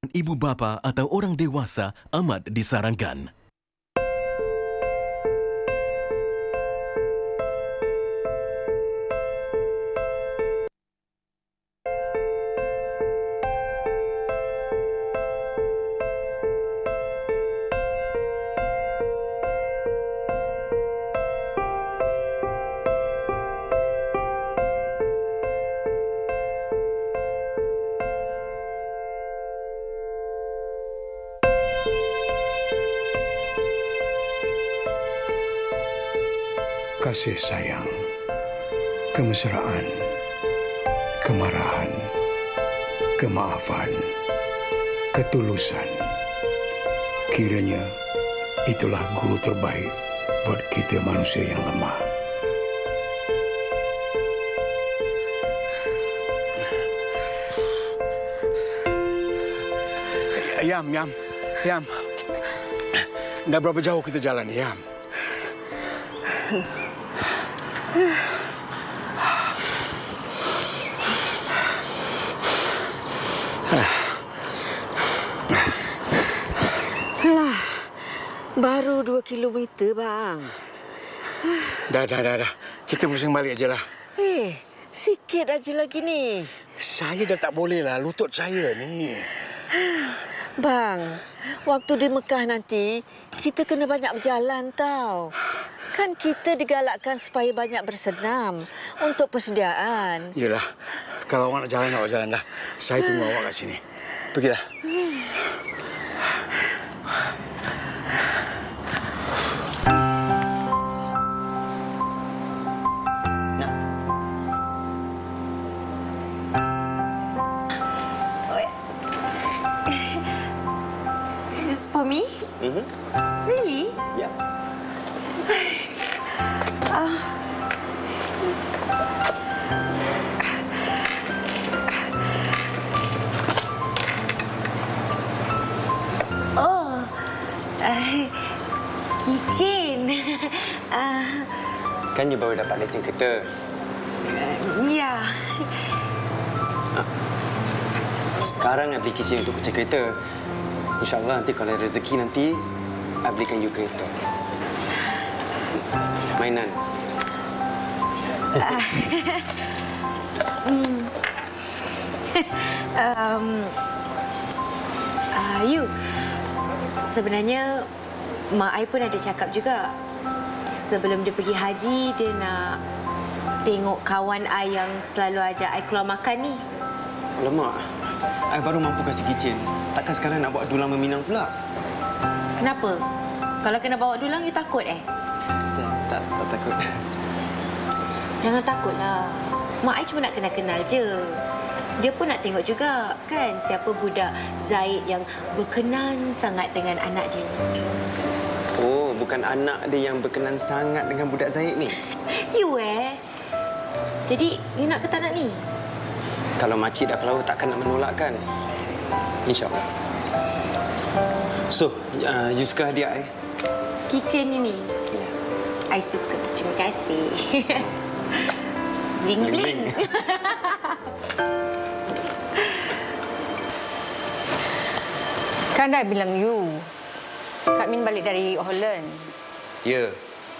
Ibu bapa atau orang dewasa amat disarankan. Kasih sayang, kemesraan, kemarahan, kemaafan, ketulusan. Kiranya itulah guru terbaik buat kita manusia yang lemah. Yam. Dah berapa jauh kita jalan, Yam? Alah, baru 2 kilometer, bang. Dah. Kita pusing balik ajalah. Sikit aja lagi ni. Saya dah tak boleh lah, lutut saya ni. Bang, waktu di Mekah nanti, kita kena banyak berjalan tau. Kan kita digalakkan supaya banyak bersenam untuk persediaan. Yalah, kalau awak nak jalan, awak jalan dah. Saya tunggu awak kat sini. Pergilah. This is for me? Really? Yeah. Keychain. Kan you baru dapat lesen kereta. Ya. Sekarang I beli keychain untuk kunci kereta. InsyaAllah nanti kalau rezeki nanti, I belikan you kereta. Mainan. You, sebenarnya mak I pun ada cakap juga. Sebelum dia pergi haji, dia nak tengok kawan I yang selalu ajak I keluar makan ni. Alamak, I baru mampu kasih keychain. Takkan sekarang nak bawa dulang meminang pula? Kenapa? Kalau kena bawa dulang, you takut Tak takut. Jangan takutlah. Mak I cuma nak kenal-kenal je. Dia pun nak tengok juga, kan, siapa budak Zaid yang berkenan sangat dengan anak dia ni. Oh, bukan anak dia yang berkenan sangat dengan budak Zaid ni? You Jadi, you nak ke tak nak ni? Kalau makcik dah pelawa, takkan nak menolak, kan? InsyaAllah. So, you suka hadiah, Keychain ni. Ya. I suka. Terima kasih. Bling-bling. Kan dah bilang you. Kak Min balik dari Holland. Ya.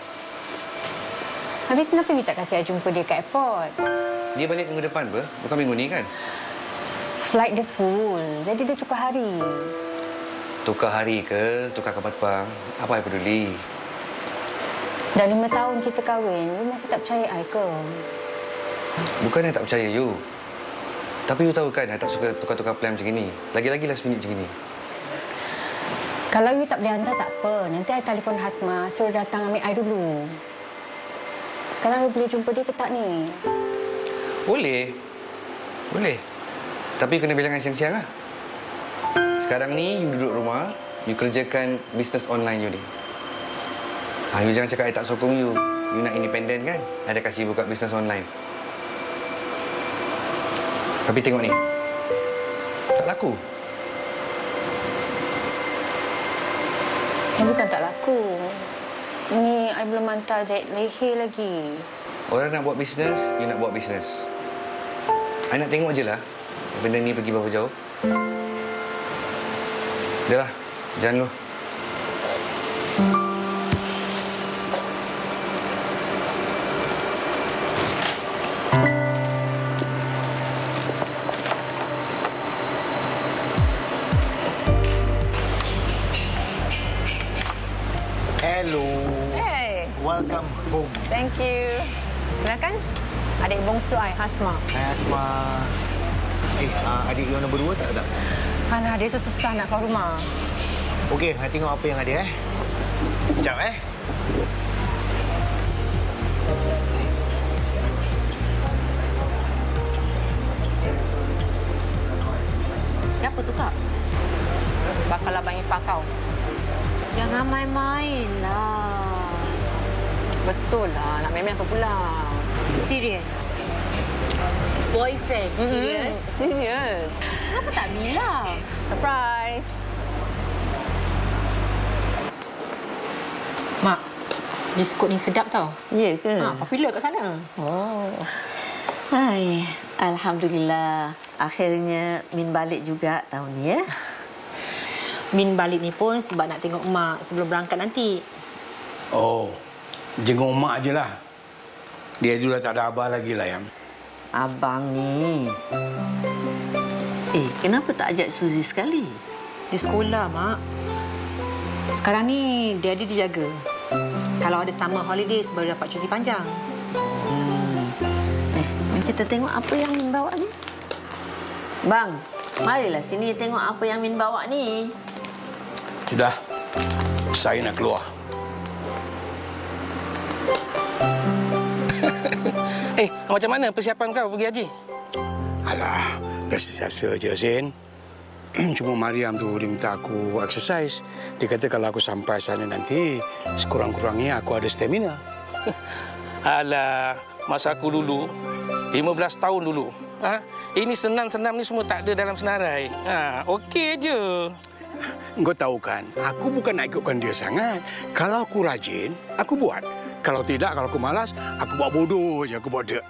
Habis kenapa you tak kasih I jumpa dia kat airport? Dia balik minggu depan, apa? Bukan minggu ni, kan? Flight dia full. Jadi dia tukar hari. Tukar hari ke, tukar kapal terbang. Apa I peduli? Dah 5 tahun kita kahwin, you masih tak percaya I ke? Bukan I tak percaya you. Tapi you tahu kan, I tak suka tukar-tukar plan macam ini. Lagi-lagi last minute macam ini. Kalau you tak boleh hantar, tak apa. Nanti I telefon Hasma, suruh datang ambil I dulu. Sekarang you boleh jumpa dia ke tak ni? Boleh. Tapi kena bilang I siang-siang lah. Sekarang ni, you duduk rumah, you kerjakan bisnes online you ni. You jangan cakap I tak sokong you. You nak independen, kan? I dah kasih buka bisnes online. Tapi tengok ni. Tak laku. Bukan tak laku. Ni I belum hantar jahit leher lagi. Orang nak buat bisnes, you nak buat bisnes. I nak tengok je lah benda ni pergi berapa jauh. Udahlah, jalan dulu. Hello. Hey, Welcome home. thank you. Kenalkan, adik bongsu I, Hasma. Hai Asma. Adik yang nombor 2 tak ada? Alah, dia tu susah nak keluar rumah. Okey, saya tengok apa yang ada Sekejap Siapa tu, Kak? Bakal abang ipar kau. Jangan main-main lah. Betul lah, nak main-main apa pula? Serius? Boyfriend? Serius? Serius. Kenapa tak bilang? Surprise. Mak, biskut ni sedap tau. Ya ke? Popular kat sana. Oh. Hai, alhamdulillah. Akhirnya Min balik juga tahun ni ya. Min balik ni pun sebab nak tengok mak sebelum berangkat nanti. Oh, jenguk mak je lah. Dia juga tak ada abah lagi lah, Yang. Abang ni. Kenapa tak ajak Suzy sekali? Di sekolah, Mak. Sekarang ni dia dijaga. Kalau ada summer holidays baru dapat cuti panjang. Kita tengok apa yang Min bawa ni. Bang, marilah sini tengok apa yang Min bawa ni. Sudah. Saya nak keluar. Macam mana persiapan kau pergi haji? Alah, biasa-biasa je, Zain. Cuma Mariam tu dia minta aku exercise. Dia kata kalau aku sampai sana nanti, sekurang-kurangnya aku ada stamina. Alah, masa aku dulu, 15 tahun dulu. Ini senam-senam ni semua tak ada dalam senarai. Okey je. Kau tahu kan, aku bukan nak ikutkan dia sangat. Kalau aku rajin, aku buat. Kalau tidak, kalau aku malas, aku buat bodoh je, aku buat dia.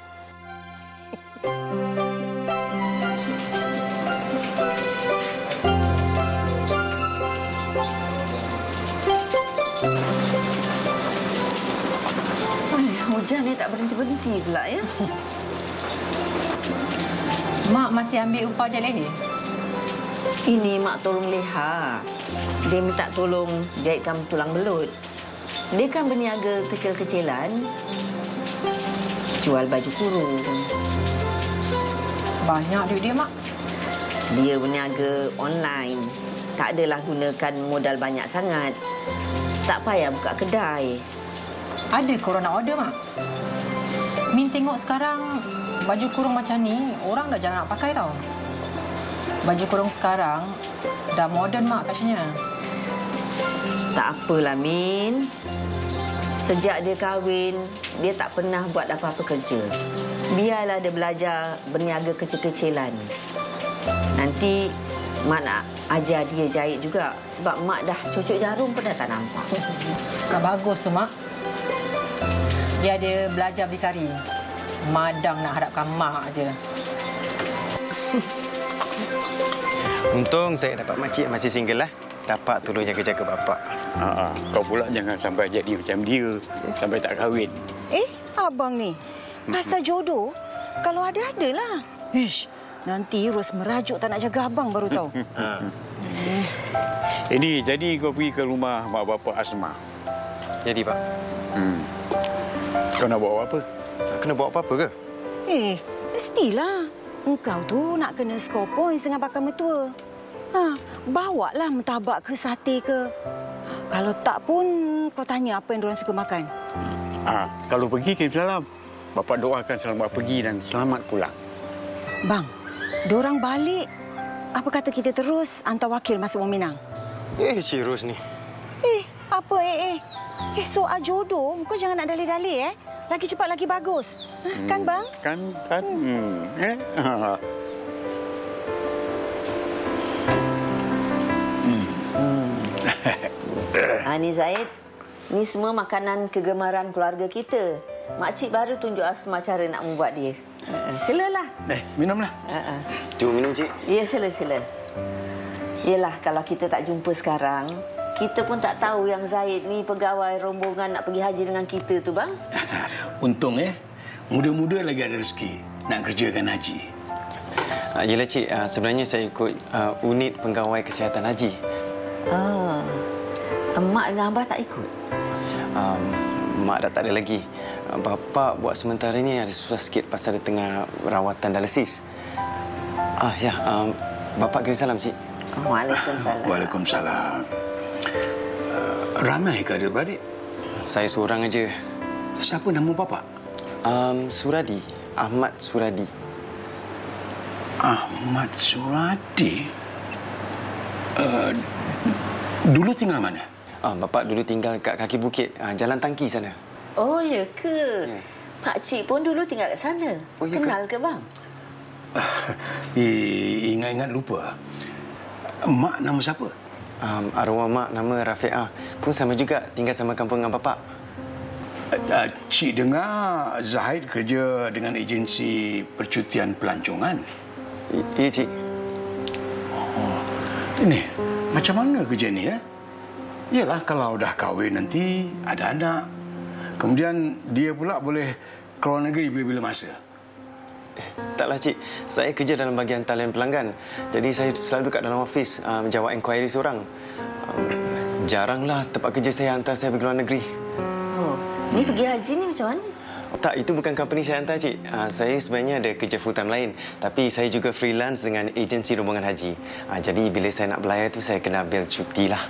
Hujan ni tak berhenti-berhenti pula ya. Mak masih ambil upah je leher? Ini mak tolong Leha. Dia minta tolong jahitkan tulang belut. Dia kan berniaga kecil-kecilan. Jual baju kurung. Banyak duit dia, Mak. Dia berniaga online. Tak adalah gunakan modal banyak sangat. Tak payah buka kedai. Ada korang nak order, Mak? Min tengok sekarang baju kurung macam ni, orang dah jarang nak pakai tau. Baju kurung sekarang dah moden, Mak, fashionnya. Tak apalah, Min. Sejak dia kahwin, dia tak pernah buat apa-apa kerja. Biarlah dia belajar berniaga kecil-kecilan. Nanti Mak nak ajar dia jahit juga. Sebab Mak dah cucuk jarum pun dah tak nampak. Bagus tu, Mak. Dia ada belajar berdikari. Madang nak harapkan Mak je. Untung saya dapat makcik masih single lah. Dapat tolong jaga-jaga bapak. Kau pula jangan sampai jadi macam dia. Sampai tak kahwin. Abang ni. Pasal jodoh, kalau ada-adalah. Ish, nanti Ros merajuk tak nak jaga abang baru tahu. Ini jadi kau pergi ke rumah mak bapak Asma. Jadi, Pak. Kau nak bawa apa? Tak kena bawa apa-apa ke? Mestilah. Engkau tu nak kena skor points dengan bakal mertua. Bawalah mentabak ke sate ke. Kalau tak pun kau tanya apa yang diorang suka makan. Kalau pergi kirim salam. Bapak doakan selamat pergi dan selamat pulang. Bang, diorang balik. Apa kata kita terus hantar wakil masuk Minang? Cik Ros ni. Apa soal jodoh, kau jangan nak dalih-dalih Lagi cepat lagi bagus. Kan bang? Kan. Ni Zaid, ni semua makanan kegemaran keluarga kita. Makcik baru tunjuk Asma cara nak membuat dia. Silalah. Minumlah. Cuma minum, Cik. Ya, sila. Yelah, kalau kita tak jumpa sekarang, kita pun tak tahu yang Zaid ni pegawai rombongan nak pergi haji dengan kita tu, bang. Untung muda-muda lagi ada rezeki nak kerjakan haji. Yelah, Cik. Sebenarnya saya ikut unit pegawai kesihatan haji. Oh. Mak dengan Abah tak ikut? Mak dah tak ada lagi. Bapa buat sementara ni ada susah sikit pasal dia tengah rawatan dialisis. Bapa kirim salam, Cik. Waalaikumsalam. Waalaikumsalam. Ramai ke adik-beradik? Saya seorang aja. Siapa nama bapa? Suradi. Ahmad Suradi. Ahmad Suradi? Dulu tinggal mana? Bapa dulu tinggal kat kaki bukit, Jalan Tangki sana. Oh, ya ke? Ya. Pakcik pun dulu tinggal kat sana. Oh, ya Kenal ke, bang? Ingat-ingat lupa. Mak nama siapa? Arwah mak nama Rafiqah. Pun sama juga tinggal sama kampung dengan bapa. Cik dengar Zahid kerja dengan agensi percutian pelancongan. Ya, Cik. Oh, ini macam mana kerja ni, ya? Yalah, kalau dah kahwin nanti ada anak. Kemudian dia pula boleh keluar negeri bila-bila masa. Taklah, Cik. Saya kerja dalam bahagian talian pelanggan. Jadi saya selalu dekat dalam ofis menjawab inquiry seorang. Jaranglah tempat kerja saya hantar saya pergi luar negeri. Oh, ni pergi haji ni macam mana? Tak, itu bukan company saya hantar, Cik. Saya sebenarnya ada kerja full time lain. Tapi saya juga freelance dengan agensi rombongan haji. Jadi bila saya nak belayar tu saya kena ambil cuti lah.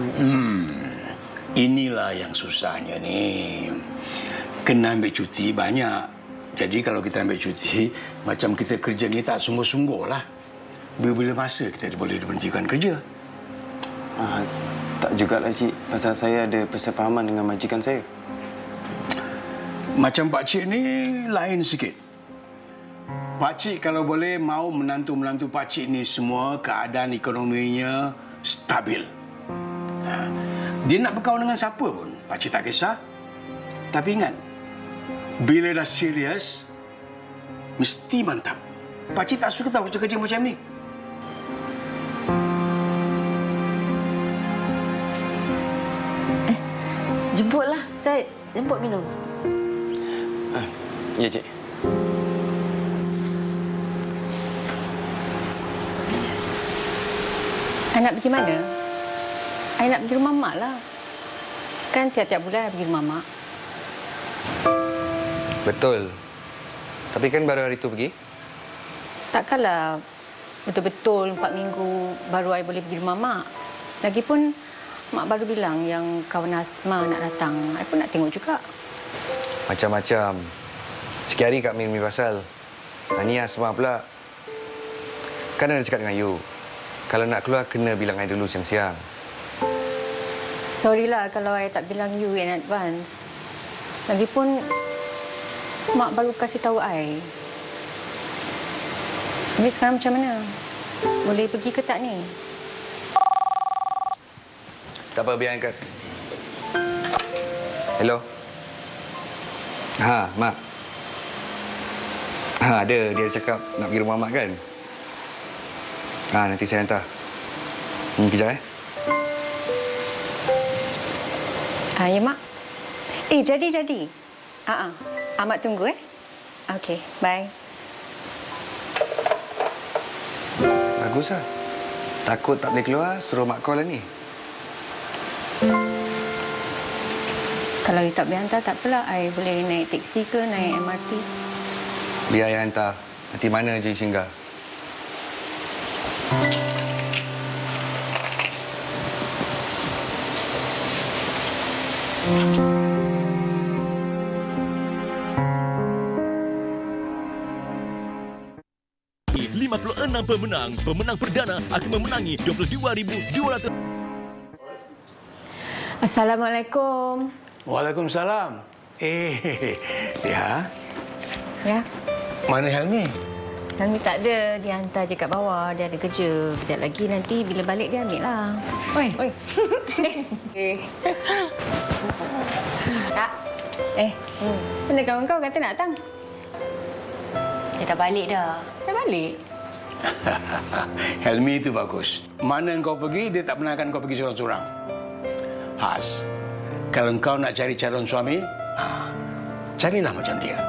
Inilah yang susahnya ni. Kena ambil cuti banyak. Jadi kalau kita ambil cuti, macam kita kerja ni tak sungguh-sungguh lah. Bila-bila masa kita boleh diberhentikan kerja. Tak jugalah, Cik. Pasal saya ada persefahaman dengan majikan saya. Macam pakcik ni lain sikit. Pakcik kalau boleh mahu menantu-menantu pakcik ni semua keadaan ekonominya stabil. Dia nak berkawan dengan siapa pun, pakcik tak kisah. Tapi ingat, bila dah serius, mesti mantap. Pakcik tak suka tahu kerja-kerja macam ni. Jemputlah, Zaid. Jemput minum. Ya, Cik. I nak pergi mana? I nak pergi rumah Mak lah. Kan tiap-tiap bulan I pergi rumah Mak. Betul. Tapi kan baru hari itu pergi? Takkanlah betul-betul 4 minggu baru I boleh pergi rumah Mak. Lagipun Mak baru bilang yang kawan Asma nak datang. I pun nak tengok juga. Macam-macam. Sikit hari Kak Min pasal. Ni Asma pula. Kan ada cakap dengan you. Kalau nak keluar, kena bilang I dulu siang-siang. Sorry lah kalau I tak bilang you in advance. Lagipun Mak baru kasih tahu I. Habis sekarang macam mana? Boleh pergi ke tak ni? Tak apa, biar angkat. Hello? Mak. Dia cakap nak pergi rumah Mak kan? Nanti saya hantar. Kejap, Ya, Mak. Jadi. Mak tunggu, Okey, bye. Baguslah. Takut tak boleh keluar, suruh Mak call lah ni. Kalau you tak boleh hantar, tak apalah. I boleh naik teksi ke, naik MRT. Biar saya hantar. Nanti mana je singgah. Pemenang perdana akan memenangi 22,200. Assalamualaikum. Waalaikumsalam. Ya. Mana Helmi? Helmi tak ada. Dia hantar je kat bawah. Dia ada kerja. Sekejap lagi nanti bila balik dia ambil lah. Oi. Kak. Mana kawan kau kata nak datang? Dia dah balik dah. Dah balik? Helmi itu bagus. Mana kau pergi, dia tak benarkan kau pergi seorang-seorang. Has, kalau kau nak cari calon suami, carilah macam dia.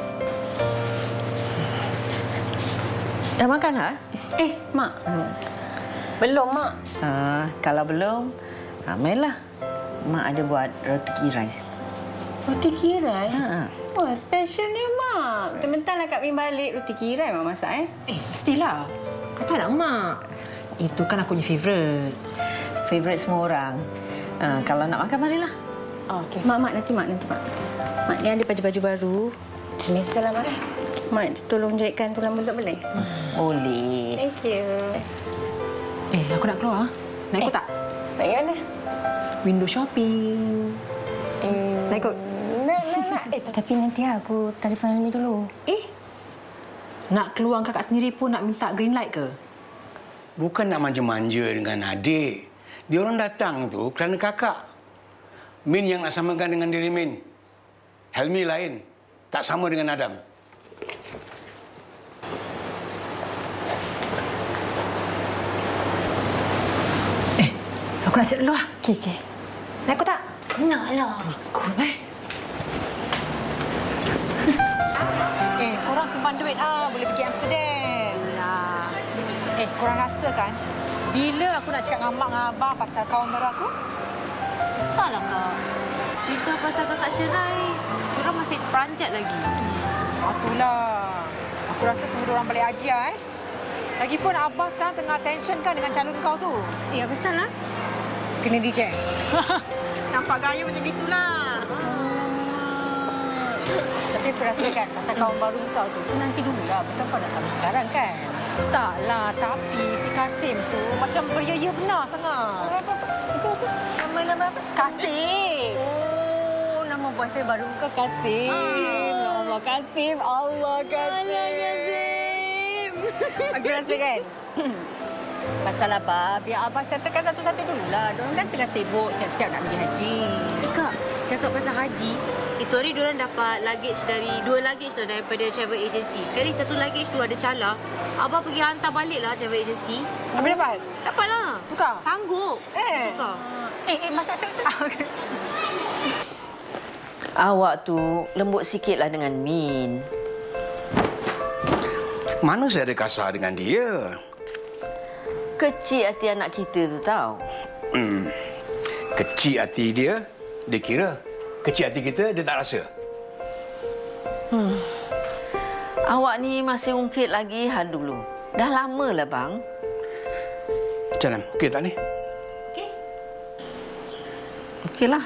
Dah makan, ha? Mak. Belum, Mak. Kalau belum, mainlah. Mak ada buat roti kirai. Roti kirai? Wah, special ni, Mak. Bentar-bentarlah Kak Min balik, roti kirai Mak masak, Mestilah. Kata nak Mak. Itu kan aku punya favourite. Favourite semua orang. Kalau nak makan, marilah. Okey. Mak, nanti Mak. Mak, ni ada baju-baju baru. Biasalah, Mak. Mak, tolong jahitkan tulang belut boleh? Boleh. Thank you. Aku nak keluar. Nak ikut tak? Nak pergi mana? Window shopping. Nak ikut? Nak. Tapi nanti aku telefon Helmi dulu. Nak keluar kakak sendiri pun nak minta green light ke? Bukan nak manja-manja dengan adik. Dia orang datang tu kerana kakak. Min yang nak samakan dengan diri Min. Helmi lain. Tak sama dengan Adam. Aku nak siap dulu lah. Okey. Nak ikut tak? Naklah. Ikut, korang simpan duit boleh pergi Amsterdam. Lah. Korang rasa kan bila aku nak cakap dengan mak dengan abang pasal kawan baru aku? Taklah, Kak. Cerita pasal kakak cerai, korang masih terperanjat lagi. Itulah. Aku rasa tunggu orang balik haji lah, Lagipun abang sekarang tengah tension kan dengan calon kau tu. Ya, besar lah. Kena DJ. Nampak gaya macam itulah. Tapi aku rasa kan pasal kawan baru kau tu nanti dululah. Bukan kau nak kahwin sekarang kan? Taklah. Tapi si Kasim tu macam beria-ia benar sangat. Nama apa? Kasim. Oh, nama boyfriend baru kau Kasim. Allah Kasim. Aku rasa kan? Pasal apa? Biar abang settlekan satu-satu dululah. Diorang kan tengah sibuk siap-siap nak pergi haji. Kak, cakap pasal haji, itu hari diorang dapat dua luggage daripada travel agency. Sekali satu luggage tu ada cala. Abang pergi hantar baliklah travel agency. Apa dapat? Dapatlah. Tukar? Sanggup. Tukar. Masak siap-siap. Awak tu lembut sikitlah dengan Min. Mana saya ada kasar dengan dia? Kecil hati anak kita tu tahu. Kecil hati dia kira. Kecil hati kita, dia tak rasa. Awak ni masih ungkit lagi hal dulu. Dah lama lah, bang. Macam mana? Okey tak ni? Okey. Okeylah.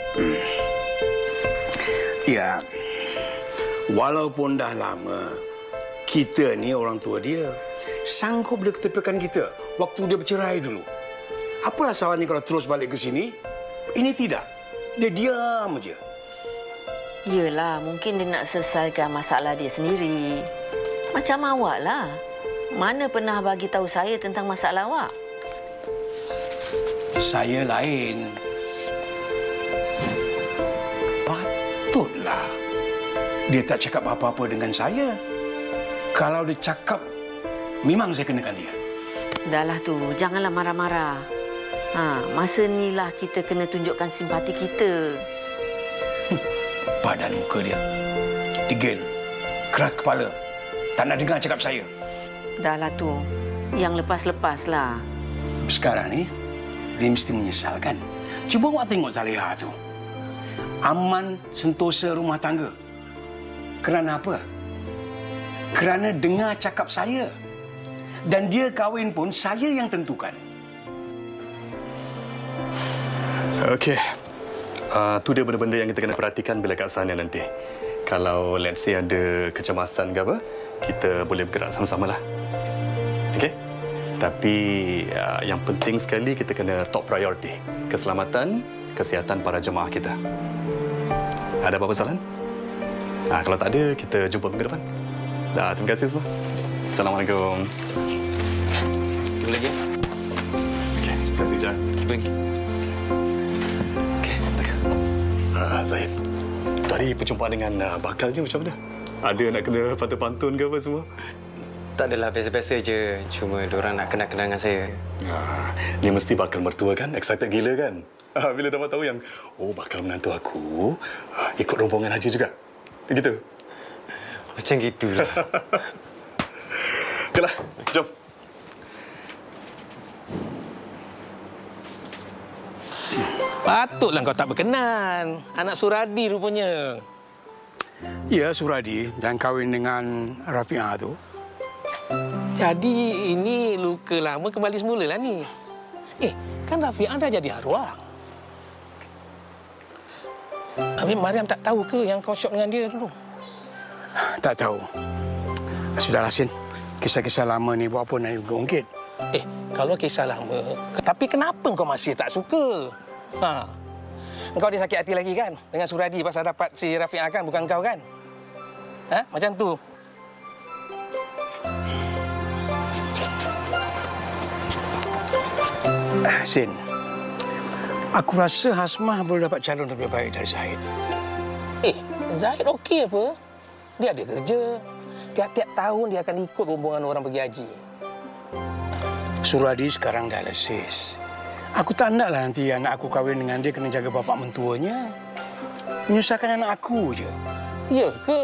Ya. Walaupun dah lama, kita ni orang tua dia. Sanggup dia ketepikan kita waktu dia bercerai dulu. Apalah salahnya kalau terus balik ke sini? Ini tidak. Dia diam aja. Yelah, mungkin dia nak selesaikan masalah dia sendiri. Macam awak lah. Mana pernah bagi tahu saya tentang masalah awak? Saya lain. Patutlah dia tak cakap apa-apa dengan saya. Kalau dia cakap, memang saya kenakan dia. Dahlah tu, janganlah marah-marah. Masa inilah kita kena tunjukkan simpati kita. Badan muka dia degil, keras kepala. Tak nak dengar cakap saya. Dahlah tu, yang lepas-lepaslah. Sekarang ni, dia mesti menyesal kan? Cuba awak tengok Zaliha tu. Aman sentosa rumah tangga. Kerana apa? Kerana dengar cakap saya. Dan dia kahwin pun saya yang tentukan. Okey. Tu dia benda-benda yang kita kena perhatikan bila kat sana nanti. Kalau let's say ada kecemasan ke apa, kita boleh bergerak sama-sama lah. Okey? Tapi yang penting sekali kita kena top priority. Keselamatan, kesihatan para jemaah kita. Ada apa-apa salah? Kalau tak ada, kita jumpa minggu depan. Terima kasih semua. Assalamualaikum. Tunggu lagi. Okey, terima kasih, Jan. Jumpa lagi. Okey, Zahid. Tadi perjumpaan dengan bakal je macam mana? Ada nak kena pantun-pantun ke apa semua? Tak adalah, biasa-biasa je. Cuma diorang nak kenal-kenal dengan saya. Dia mesti bakal mertua kan? Excited gila kan? Bila dapat tahu yang, bakal menantu aku, ikut rombongan haji juga. Gitu? Macam gitulah. Okeylah, jom. Patutlah kau tak berkenan. Anak Suradi rupanya. Ya, Suradi dan kahwin dengan Rafi'ah tu. Jadi ini luka lama kembali semula lah ni. Kan Rafi'ah dah jadi arwah. Habis Mariam tak tahu ke yang kau syok dengan dia dulu? Tak tahu. Sudahlah, Sin. Kisah-kisah lama ni buat apa nak diungkit? Kalau kisah lama, tapi kenapa kau masih tak suka? Kau dia sakit hati lagi kan? Dengan Suradi pasal dapat si Rafi'ah kan? Bukan kau kan? Macam tu. Sin, aku rasa Hasmah boleh dapat calon lebih baik dari Zahid. Zahid okey apa? Dia ada kerja. Tiap-tiap tahun dia akan ikut rombongan orang pergi haji. Suradi sekarang dah lesis. Aku tak naklah nanti anak aku kahwin dengan dia kena jaga bapak mentuanya. Menyusahkan anak aku je. Ya ke?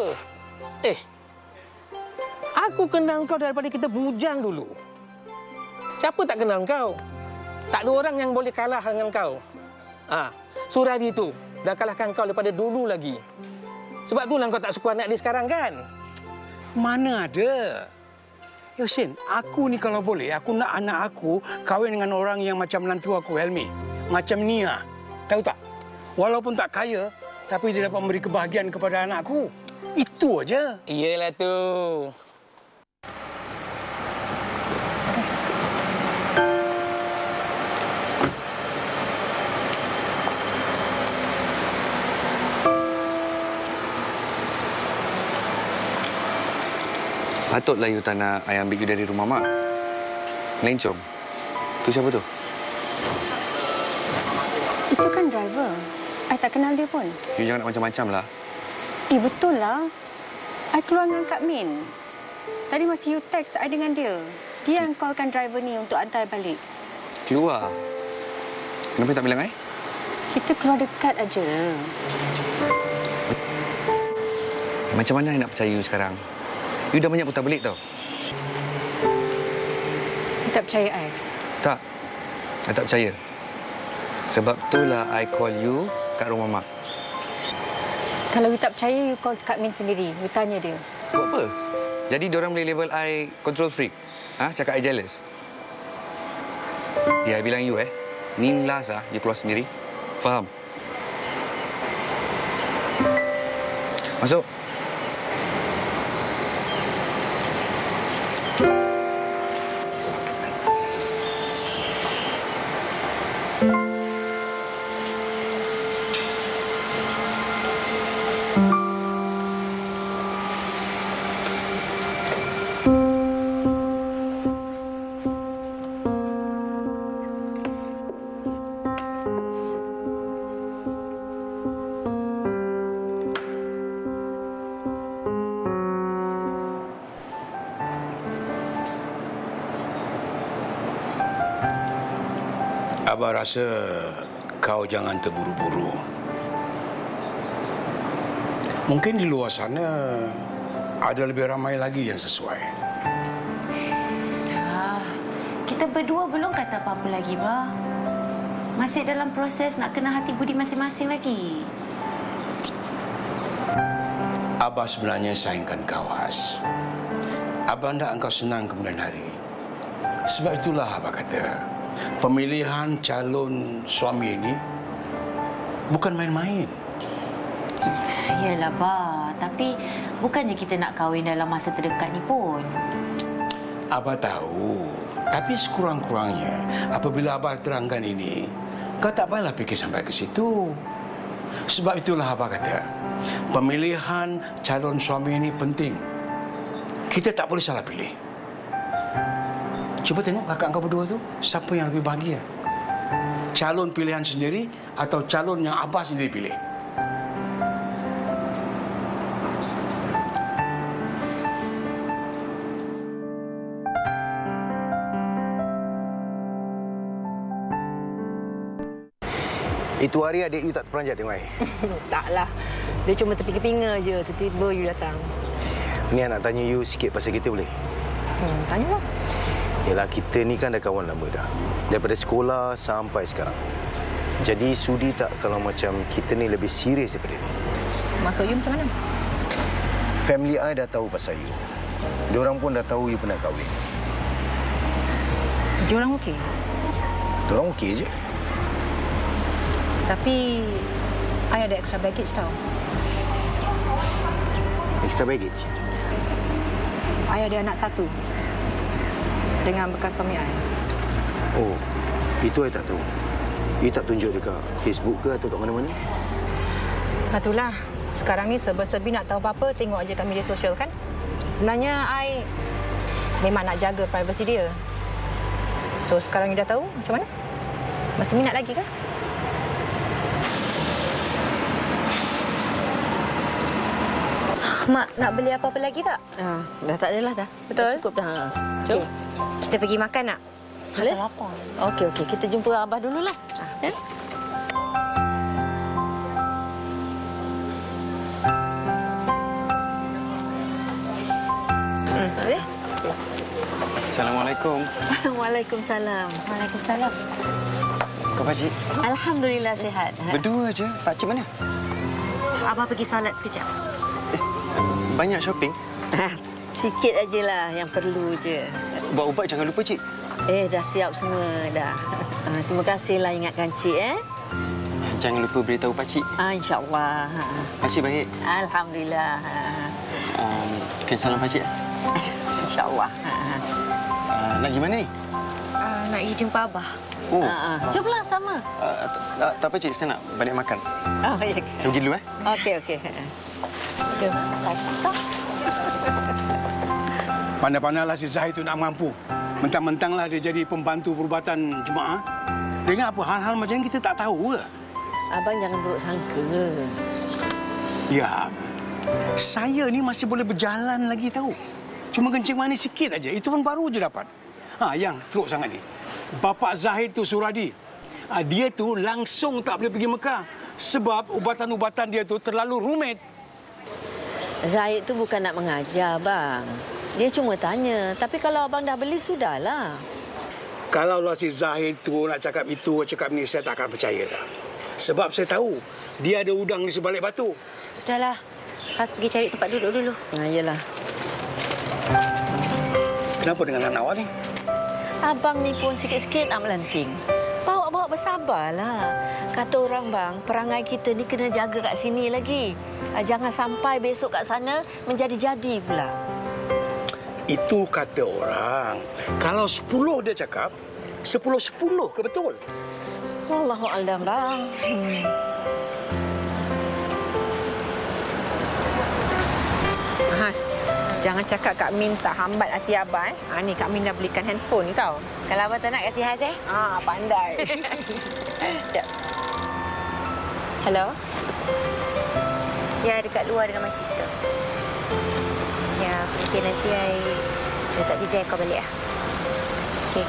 Aku kenal kau daripada kita bujang dulu. Siapa tak kenal kau? Tak ada orang yang boleh kalah dengan kau. Suradi tu dah kalahkan kau daripada dulu lagi. Sebab itulah kau tak suka anak dia sekarang kan? Mana ada? Yosin, aku ni kalau boleh, aku nak anak aku kahwin dengan orang yang macam menantu aku, Helmi. Macam Nia. Tahu tak? Walaupun tak kaya, tapi dia dapat memberi kebahagiaan kepada anakku. Itu aja. Iyalah tu. Patutlah you tak nak I ambil you dari rumah Mak. Melencong. Tu siapa tu? Itu kan driver. I tak kenal dia pun. You jangan nak macam-macam lah. Betul lah. I keluar dengan Kak Min. Tadi masa you text I dengan dia. Dia yang callkan driver ni untuk hantar balik. Keluar? Kenapa tak bilang I? Kita keluar dekat aja. Macam mana I nak percaya you sekarang? You dah banyak putar belit tau. You tak percaya I? Tak. I tak percaya. Sebab itulah I call you kat rumah Mak. Kalau you tak percaya, you call Kak Min sendiri. You tanya dia. Buat apa? Jadi diorang boleh label I control freak? Cakap I jealous? I bilang you ni last you keluar sendiri. Faham? Masuk. Abah rasa kau jangan terburu-buru. Mungkin di luar sana ada lebih ramai lagi yang sesuai. Kita berdua belum kata apa-apa lagi, Bah. Masih dalam proses nak kenal hati budi masing-masing lagi. Abah sebenarnya sayangkan kau, Has. Abah hendak engkau senang kemudian hari. Sebab itulah Abah kata, pemilihan calon suami ini bukan main-main. Yalah, Bah. Tapi bukannya kita nak kahwin dalam masa terdekat ni pun. Abah tahu. Tapi sekurang-kurangnya, apabila Abah terangkan ini, kau tak payahlah fikir sampai ke situ. Sebab itulah Abah kata, pemilihan calon suami ini penting. Kita tak boleh salah pilih. Cuba tengok kakak kau berdua tu, siapa yang lebih bahagia? Calon pilihan sendiri atau calon yang Abah sendiri pilih? Itu hari adik you tak terperanjat tengok I? Taklah. Dia cuma terpinga-pinga je. Tiba-tiba you datang. Ni nak tanya you sikit pasal kita boleh? Tanyalah. Yalah, kita ni kan dah kawan lama dah. Daripada sekolah sampai sekarang. Jadi sudi tak kalau macam kita ni lebih serius daripada ni? Maksud you macam mana? Family I dah tahu pasal you. Diorang pun dah tahu you pernah kahwin. Diorang okey? Diorang okey je. Tapi I ada extra baggage tau. Extra baggage? I ada anak satu. Dengan bekas suami I. Oh, itu I tak tahu. You tak tunjuk dekat Facebook ke atau kat mana-mana? Itulah. Sekarang ni serba-serbi nak tahu apa-apa, tengok aja kat media sosial kan. Sebenarnya I memang nak jaga privasi dia. So sekarang you dah tahu macam mana? Masih minat lagi kan? Mak, nak beli apa-apa lagi tak? Dah tak adalah dah. Betul? Dah cukup dah. Jom. Okay. Kita pergi makan nak? Boleh? Okey. Kita jumpa Abah dululah. Ya? Boleh? Assalamualaikum. Waalaikumsalam. Waalaikumsalam. Kau pakcik? Alhamdulillah sihat. Berdua je. Pakcik mana? Abah pergi solat sekejap. Banyak shopping? Sikit ajalah yang perlu je. Buat ubat jangan lupa, Cik. Dah siap semua dah. Terima kasihlah ingatkan Cik Jangan lupa beritahu pakcik. InsyaAllah. Pakcik baik. Alhamdulillah. Kena salam pakcik. InsyaAllah. Nak pergi mana ni? Nak pergi jumpa Abah. Oh. Jomlah sama. Tak apa, Cik. Saya nak balik makan. Ya. Saya pergi dulu, Okey. Jom. Pandai-pandailah si Zahid tu nak mampu. Mentang-mentanglah dia jadi pembantu perubatan jemaah. Dengar apa hal-hal macam ni kita tak tahu ke? Abang jangan buruk sangka. Ya. Saya ni masih boleh berjalan lagi tahu. Cuma kencing manis sikit aja. Itu pun baru je dapat. Yang teruk sangat ni. Bapa Zahid tu Suradi. Dia tu langsung tak boleh pergi Mekah. Sebab ubatan-ubatan dia tu terlalu rumit. Zahid tu bukan nak mengajar, bang. Dia cuma tanya. Tapi kalau abang dah beli, sudahlah. Kalaulah si Zahid tu nak cakap itu, cakap ni, saya tak akan percaya dah. Sebab saya tahu dia ada udang di sebalik batu. Sudahlah. Has pergi cari tempat duduk dulu. Yalah. Kenapa dengan anak awak ni? Abang ni pun sikit-sikit nak melanting. Bawa bersabarlah. Kata orang, bang, perangai kita ni kena jaga kat sini lagi. Jangan sampai besok kat sana menjadi-jadi pula. Itu kata orang. Kalau 10 dia cakap, 10 ke betul? Wallahualam, bang. Has, jangan cakap Kak Min tak hambat hati Abah. Ni Kak Min dah belikan handphone ni tau. Kalau Abah tak nak kasih Has Pandai. Sekejap. Hello? Ya, dekat luar dengan my sister. Ya, okey nanti dah tak busy, I call balik lah. Okey.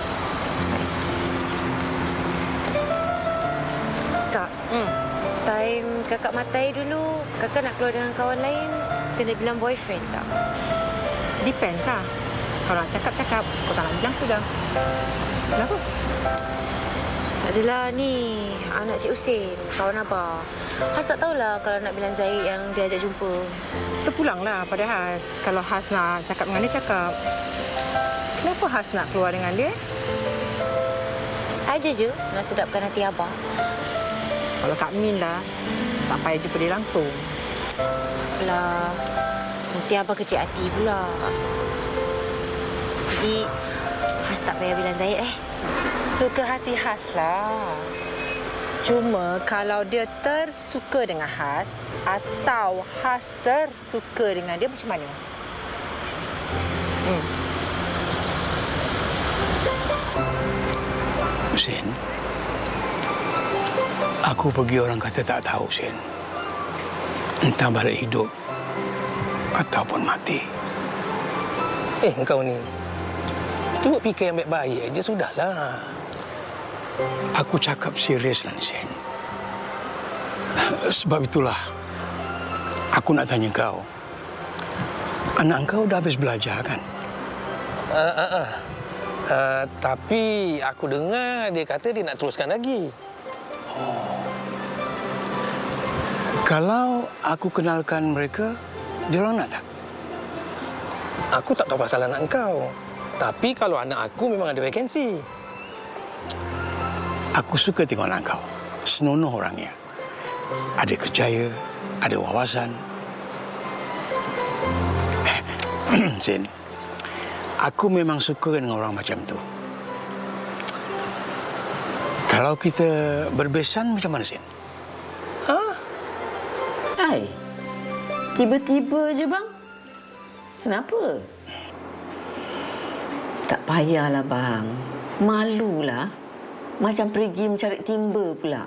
Kak, time kakak matai dulu, kakak nak keluar dengan kawan lain, kena bilang boyfriend tak? Depends lah. Kalau nak cakap-cakap, kau tak nak bilang sudah. Kenapa? Tak adalah ni, anak Cik Husin, kawan Abah. Has tak tahulah kalau nak bilang Zahid yang dia ajak jumpa. Terpulanglah pada Has. Kalau Has nak cakap dengan dia, cakap. Kenapa Has nak keluar dengan dia? Saja je nak sedapkan hati Abah. Kalau Kak Min lah, tak payah jumpa dia langsung. Alah, nanti Abah kecil hati pula. Jadi, Has tak payah bilang Zahid Suka hati Has lah. Cuma kalau dia tersuka dengan Has atau Has tersuka dengan dia, macam mana? Husin, aku pergi orang kata tak tahu, Husin. Entah balik hidup ataupun mati. Engkau ni. Tunggu fikir yang baik-baik aja, sudahlah. Aku cakap serius, Husin. Sebab itulah aku nak tanya kau. Anak kau dah habis belajar kan? Tapi aku dengar dia kata dia nak teruskan lagi. Kalau aku kenalkan mereka, dia orang nak tak? Aku tak tahu pasal anak kau. Tapi kalau anak aku memang ada vakansi. Aku suka tengok anak kau. Senonoh orangnya. Ada kerjaya, ada wawasan. Sin, aku memang suka dengan orang macam tu. Kalau kita berbesan macam mana, Sin? Hai, tiba-tiba je bang. Kenapa? Tak payahlah bang. Malulah. Macam pergi mencari timba pula.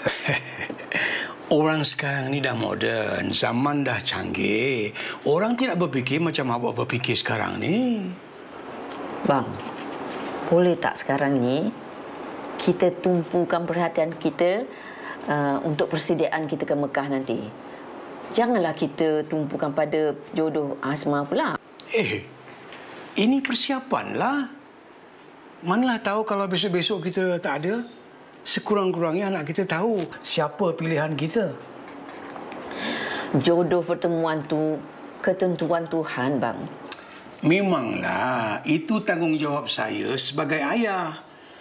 Orang sekarang ni dah moden, zaman dah canggih. Orang tidak berfikir macam awak berfikir sekarang ni. Bang, boleh tak sekarang ni kita tumpukan perhatian kita untuk persediaan kita ke Mekah nanti? Janganlah kita tumpukan pada jodoh Asma pula. Ini persiapanlah. Manalah tahu kalau besok-besok kita tak ada. Sekurang-kurangnya anak kita tahu siapa pilihan kita. Jodoh pertemuan tu ketentuan Tuhan, bang. Memanglah, itu tanggungjawab saya sebagai ayah.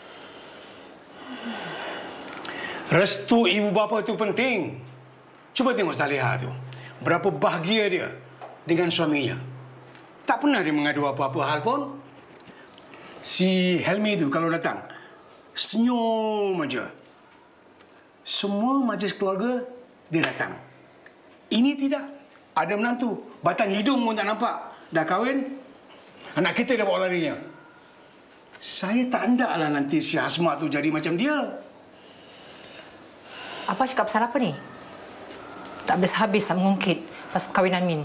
Restu ibu bapa itu penting. Cuba tengok Salihah tu. Berapa bahagia dia dengan suaminya. Tak pernah dia mengadu apa-apa hal pun. Si Helmi tu kalau datang, senyum aja. Semua majlis keluarga, dia datang. Ini tidak. Ada menantu. Batang hidung pun tak nampak. Dah kahwin, anak kita dah bawa larinya. Saya tak hendaklah nanti si Asma tu jadi macam dia. Apa cakap pasal apa ni? Tak habis-habis tak mengungkit pasal perkahwinan Min.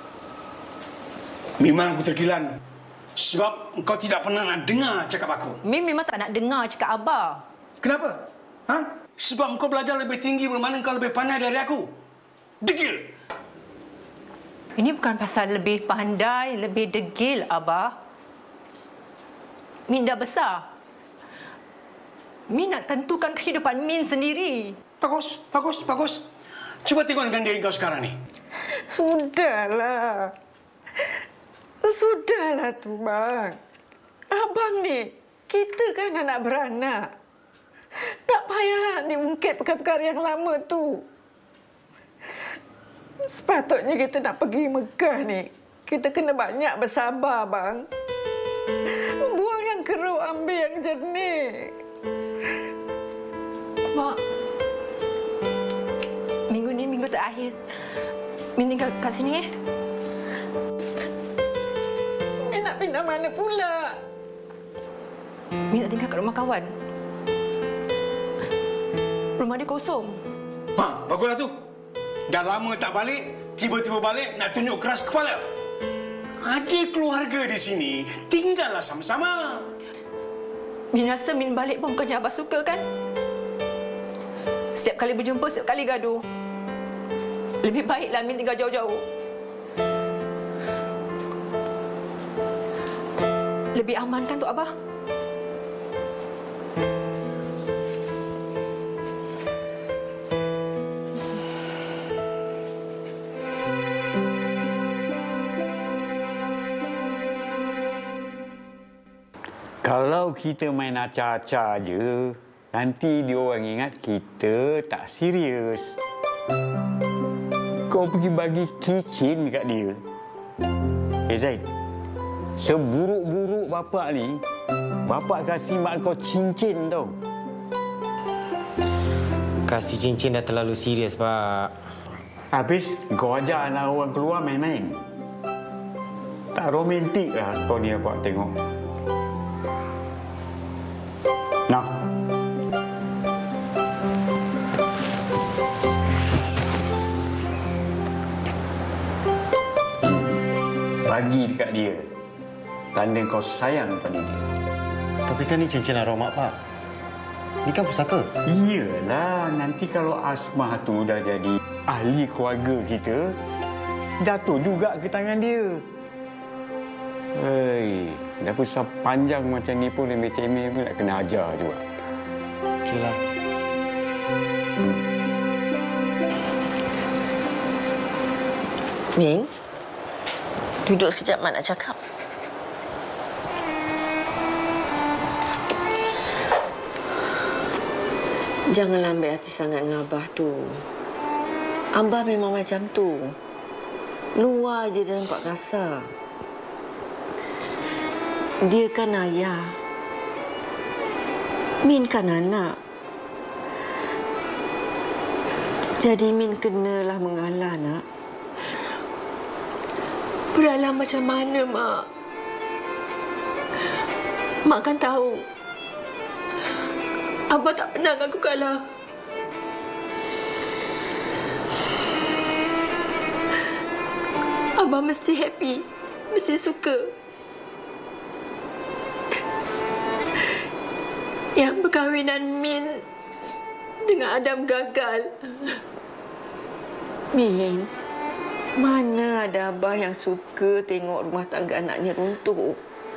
Memang aku terkilan. Sebab engkau tidak pernah nak dengar cakap aku. Min memang tak nak dengar cakap Abah. Kenapa? Sebab engkau belajar lebih tinggi bermakna engkau lebih pandai dari aku. Degil! Ini bukan pasal lebih pandai, lebih degil, Abah. Min dah besar. Min nak tentukan kehidupan Min sendiri. Bagus, bagus, bagus. Cuba tengok dengan diri kau sekarang ni. Sudahlah. Sudahlah tu, bang. Abang ni, kita kan anak beranak. Tak payahlah diungkit perkara-perkara yang lama tu. Sepatutnya kita nak pergi Mekah ni, kita kena banyak bersabar, bang. Buang yang keruh, ambil yang jernih. Mak, minggu ni minggu terakhir. Min tinggal kat sini, Min nak pindah mana pula? Min nak tinggal kat rumah kawan. Rumah dia kosong. Baguslah tu. Dah lama tak balik, tiba-tiba balik nak tunjuk keras kepala. Ada keluarga di sini, tinggallah sama-sama. Min rasa Min balik pun bukannya Abah suka, kan? Setiap kali berjumpa, setiap kali gaduh. Lebih baiklah Min tinggal jauh-jauh. Lebih aman kan untuk Abah? Kalau kita main acah-acah je, nanti dia orang ingat kita tak serius. Kau pergi bagi kicin dekat dia. Zaid, seburuk-buruk bapak ni, bapak kasih mak kau cincin tau. Kasih cincin dah terlalu serius, Pak. Habis kau ajar anak orang keluar main-main. Tak romantik lah kau ni apa tengok. Nah. Bagi dekat dia. Tanda kau sayang pada dia. Tapi kan ni cincin arwah mak, Pak. Di kan pusaka? Iyalah, nanti kalau Asmah tu dah jadi ahli keluarga kita, jatuh juga ke tangan dia. Hei, dah besar panjang macam ni pun remeh-temeh pun nak kena ajar juga. Okeylah. Min, duduk sekejap Mak nak cakap. Janganlah ambil hati sangat dengan Abah tu. Abah memang macam tu. Luar je dia nampak kasar. Dia kan ayah. Min kan anak. Jadi Min kenalah mengalah, nak. Beralah macam mana, Mak? Mak kan tahu. Abah tak pernah aku kalah. Abah mesti happy. Mesti suka. Yang perkahwinan Min dengan Adam gagal. Min, mana ada Abah yang suka tengok rumah tangga anaknya runtuh?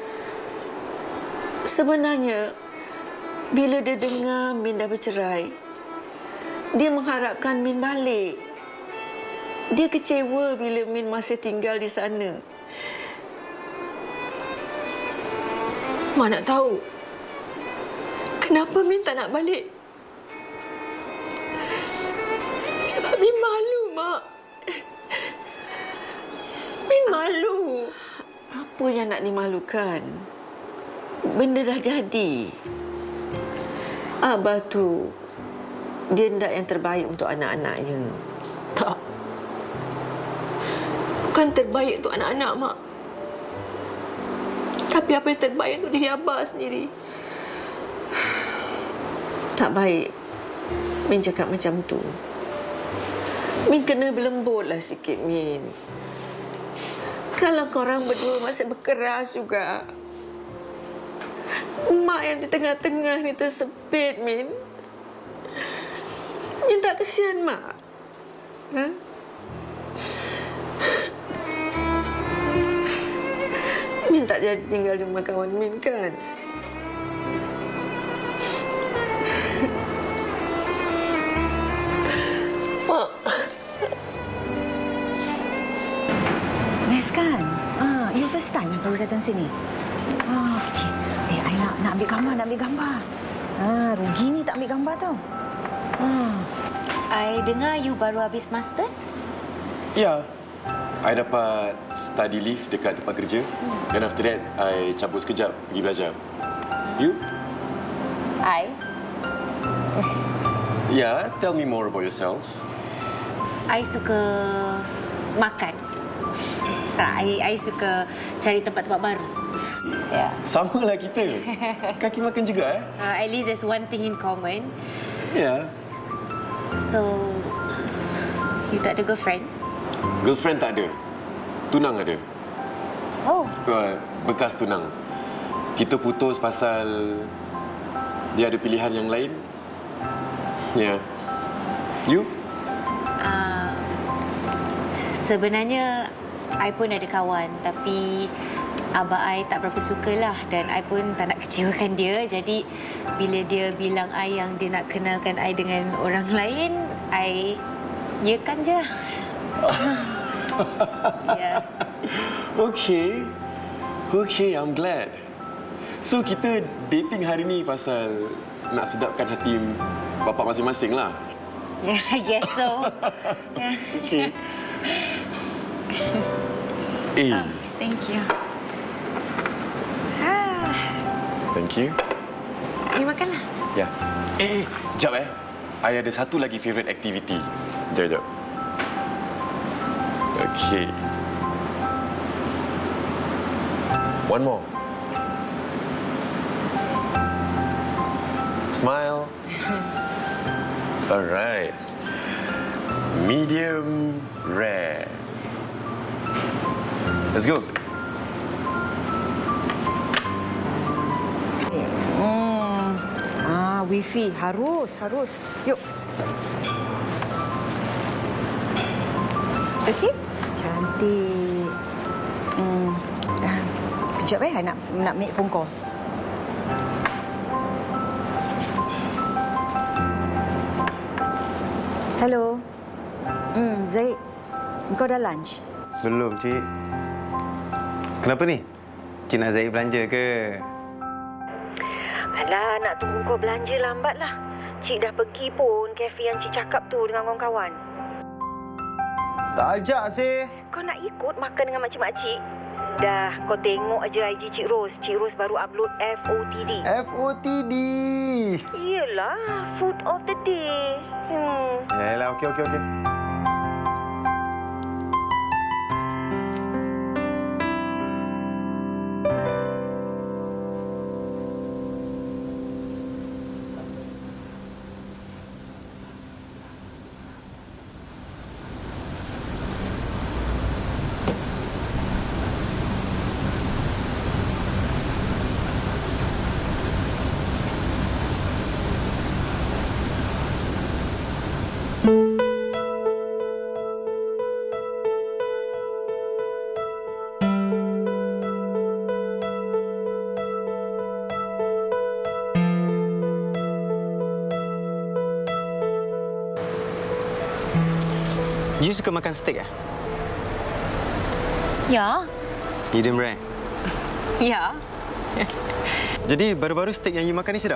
Sebenarnya, bila dia dengar Min dah bercerai, dia mengharapkan Min balik. Dia kecewa bila Min masih tinggal di sana. Mak nak tahu kenapa Min tak nak balik? Sebab Min malu, Mak. Min malu. Apa yang nak dimalukan? Benda dah jadi. Abah tu, dia hendak yang terbaik untuk anak-anaknya. Tak. Bukan terbaik untuk anak-anak, Mak. Tapi apa yang terbaik untuk diri Abah sendiri. Tak baik Min cakap macam tu. Min kena berlembutlah sikit, Min. Kalau korang berdua masih berkeras juga, Mak yang di tengah-tengah ni tersepit, Min. Min tak kesian, Mak? Ha? Min tak jadi tinggal di rumah kawan Min, kan? Mak. Best kan? You first time baru datang sini? Okey. I nak ambil gambar, rugi ni tak ambil gambar tau. I dengar you baru habis masters? Ya. I dapat study leave dekat tempat kerja. Dan after that, I cabut sekejap pergi belajar. You? I? Yeah, tell me more about yourself. I suka makan. Tak, I suka cari tempat-tempat baru. Yeah. Sama lah kita. Kaki makan juga, At least there's one thing in common. Yeah. So, you tak ada girlfriend? Girlfriend tak ada. Tunang ada. Oh. Bekas tunang. Kita putus pasal dia ada pilihan yang lain. Ya. Yeah. You? Sebenarnya, I pun ada kawan. Tapi, abah I tak berapa sukalah. Dan I pun tak nak kecewakan dia. Jadi, bila dia bilang I yang dia nak kenalkan I dengan orang lain, I yakan je. Yeah. Okay, I'm glad. So kita dating hari ni pasal nak sedapkan hati bapa masing-masing lah. Yeah, I guess so. Yeah. Okay. Thank you. Thank you. You makanlah. Ya. Jap I ada satu lagi favourite activity. Jap. Okay. One more. Smile. All right. Medium rare. Let's go. wifi. Harus. Yuk. Okey. Cantik. Sekejap nak make phone call. Hello. Zaid. Kau dah lunch? Belum, Cik. Kenapa ni? Cik nak Zaid belanja ke? Alah, nak tunggu kau belanja lambatlah. Cik dah pergi pun kafe yang Cik cakap tu dengan kawan-kawan. Tak ajak, sih. Kau nak ikut makan dengan makcik-makcik? Dah, kau tengok aja IG Cik Ros. Cik Ros baru upload FOTD. FOTD? Iyalah, food of the day. Yalah, okey. You suka makan steak, Ya. Medium rare. Ya. Jadi, baru-baru steak yang you makan ni sedap?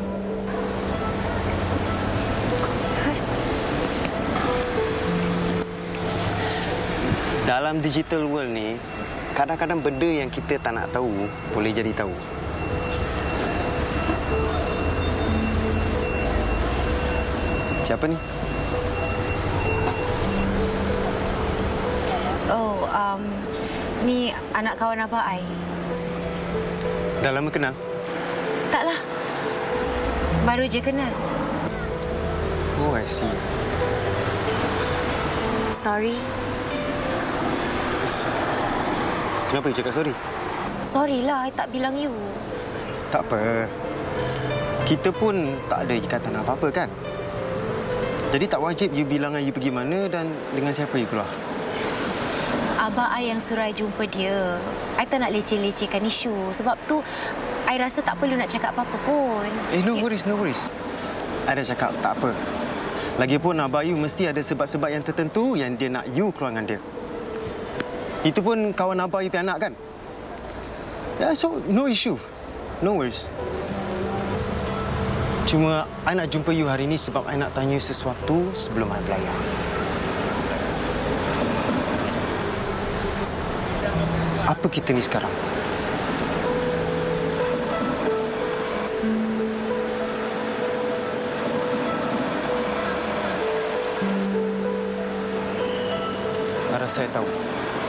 Dalam digital world ni, kadang-kadang benda yang kita tak nak tahu, boleh jadi tahu. Siapa ni? Ni anak kawan abang I. Dah lama kenal? Taklah. Baru je kenal. Oh, I see. Sorry. Kenapa you cakap sorry? Sorry lah, I tak bilang you. Tak apa. Kita pun tak ada ikatan apa-apa kan? Jadi tak wajib you bilang you pergi mana dan dengan siapa you keluar. Abang I yang suruh I jumpa dia. I tak nak leceh-lecehkan isu. Sebab tu, I rasa tak perlu nak cakap apa-apa pun. No worries. I dah cakap tak apa. Lagipun abang you mesti ada sebab-sebab yang tertentu yang dia nak you keluar dengan dia. Itu pun kawan abang you punya anak kan? Ya, so no issue. No worries. Cuma I nak jumpa you hari ini sebab I nak tanya you sesuatu sebelum I belayar. Apa kita ni sekarang? Rasa saya tahu.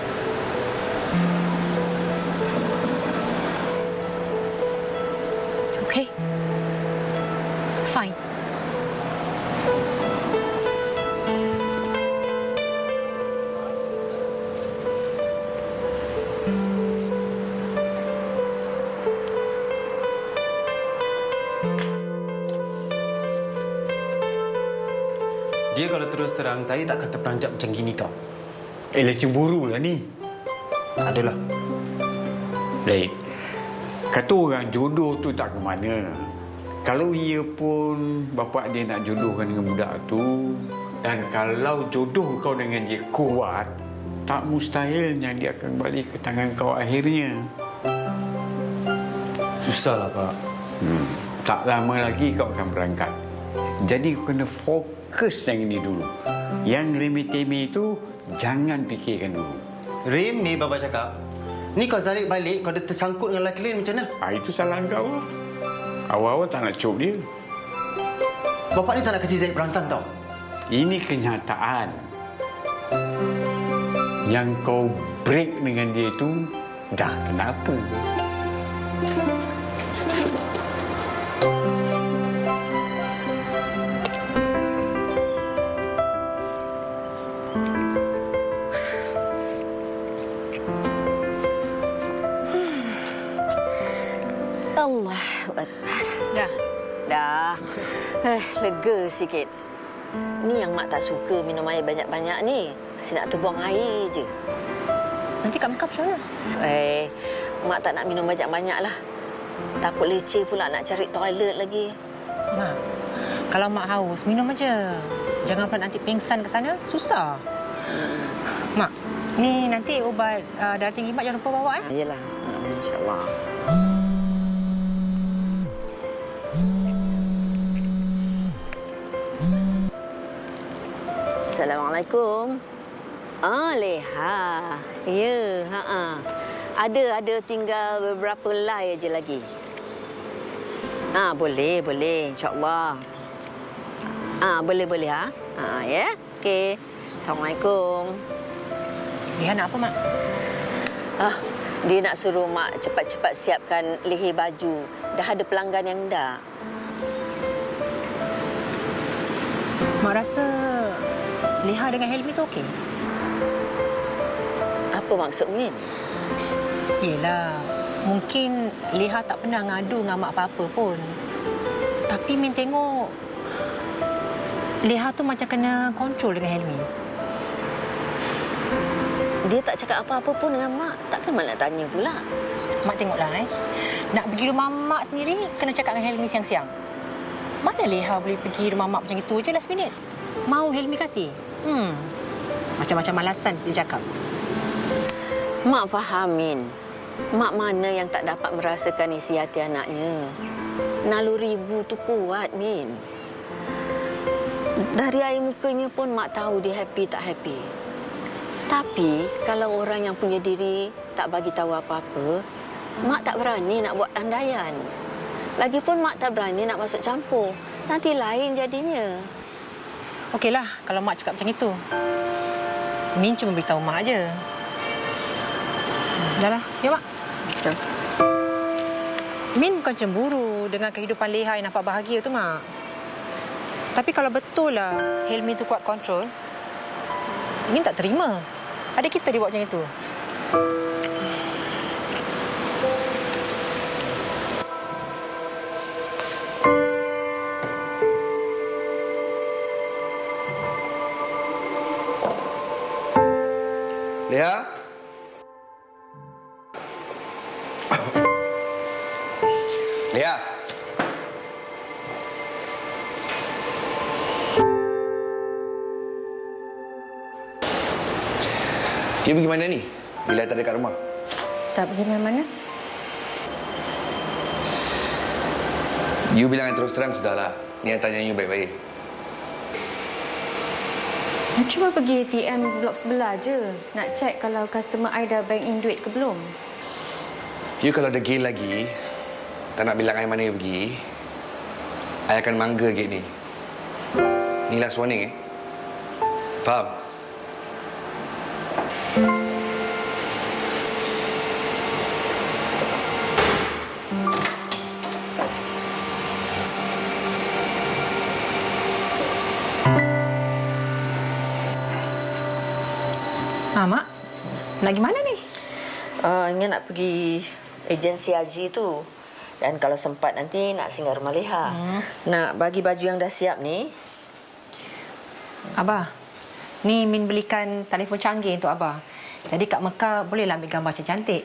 Okay. Fine. Dia kalau terus terang, saya tak akan terperanjat macam gini tau. Cemburu lah ni. Tak adalah. Baik. Kata orang jodoh tu tak ke mana. Kalau ia pun bapa dia nak jodohkan dengan budak tu, dan kalau jodoh kau dengan dia kuat, tak mustahilnya dia akan balik ke tangan kau akhirnya. Susahlah, Pak. Tak lama lagi kau akan berangkat. Jadi kau kena fokus yang ini dulu. Yang remeh-temeh itu jangan fikirkan dulu. Rim ni Baba cakap. Ni kau Zarik balik, kau dah tersangkut dengan lelaki lain macam mana? Itu salah kau lah. Awal-awal tak nak cop dia. Bapak ni tak nak kasi Zarik beransang tau. Ini kenyataan. Yang kau break dengan dia itu dah kenapa? Allahu Akbar. Dah. Dah. Lega sikit. Ni yang Mak tak suka minum air banyak-banyak ni. Masih nak terbuang air je. Nanti Kak Mekah macam mana? Mak tak nak minum banyak-banyak lah. Takut leceh pula nak cari toilet lagi. Mak, kalau Mak haus, minum aja. Jangan pula nanti pingsan ke sana, susah. Mak, ni nanti ubat darah tinggi Mak jangan lupa bawa. Yalah, insyaAllah. Assalamualaikum. Leha. Ya, Ada tinggal beberapa helai aja lagi. Boleh, insya-Allah. Boleh ya. Okey. Assalamualaikum. Leha nak apa, Mak? Dia nak suruh Mak cepat-cepat siapkan leher baju. Dah ada pelanggan yang dah. Mak rasa Leha dengan Helmi tu okey? Apa maksud Min? Yelah, mungkin Leha tak pernah ngadu dengan Mak apa-apa pun. Tapi Min tengok Leha tu macam kena kontrol dengan Helmi. Dia tak cakap apa-apa pun dengan Mak. Takkan Mak nak tanya pula? Mak tengoklah Nak pergi rumah Mak sendiri, kena cakap dengan Helmi siang-siang. Mana Leha boleh pergi rumah Mak macam itu je last minute? Mau Helmi kasih? Macam-macam alasan dia cakap. Mak fahamin. Mak mana yang tak dapat merasakan isi hati anaknya. Naluri ibu tu kuat, Min. Dari air mukanya pun Mak tahu dia happy tak happy. Tapi kalau orang yang punya diri tak bagi tahu apa-apa, Mak tak berani nak buat andaian. Lagipun Mak tak berani nak masuk campur. Nanti lain jadinya. Okeylah kalau Mak cakap macam itu. Min cuma beritahu Mak aja. Dahlah, ya Mak. Jom. Min bukan cemburu dengan kehidupan Leha yang nampak bahagia tu, Mak. Tapi kalau betul lah Helmi tu kuat kontrol, Min tak terima. Adik kita dia buat macam itu. Leha? Leha? You pergi mana ni? Bila tak dekat rumah? Tak pergi mana-mana. You bilang yang terus terang sudahlah. Ni yang tanya you baik-baik. Saya cuma pergi ATM blok sebelah je. Nak cek kalau customer I dah bank in duit ke belum. You kalau degil lagi, tak nak bilang I mana you pergi, I akan mangga gate ni. Ni last warning, Faham? Mak, nak pergi mana ni? Ingat nak pergi agensi haji tu. Dan kalau sempat nanti nak singgah rumah Leha. Nak bagi baju yang dah siap ni. Abah, ni Min belikan telefon canggih untuk Abah. Jadi kat Mekah bolehlah ambil gambar cantik.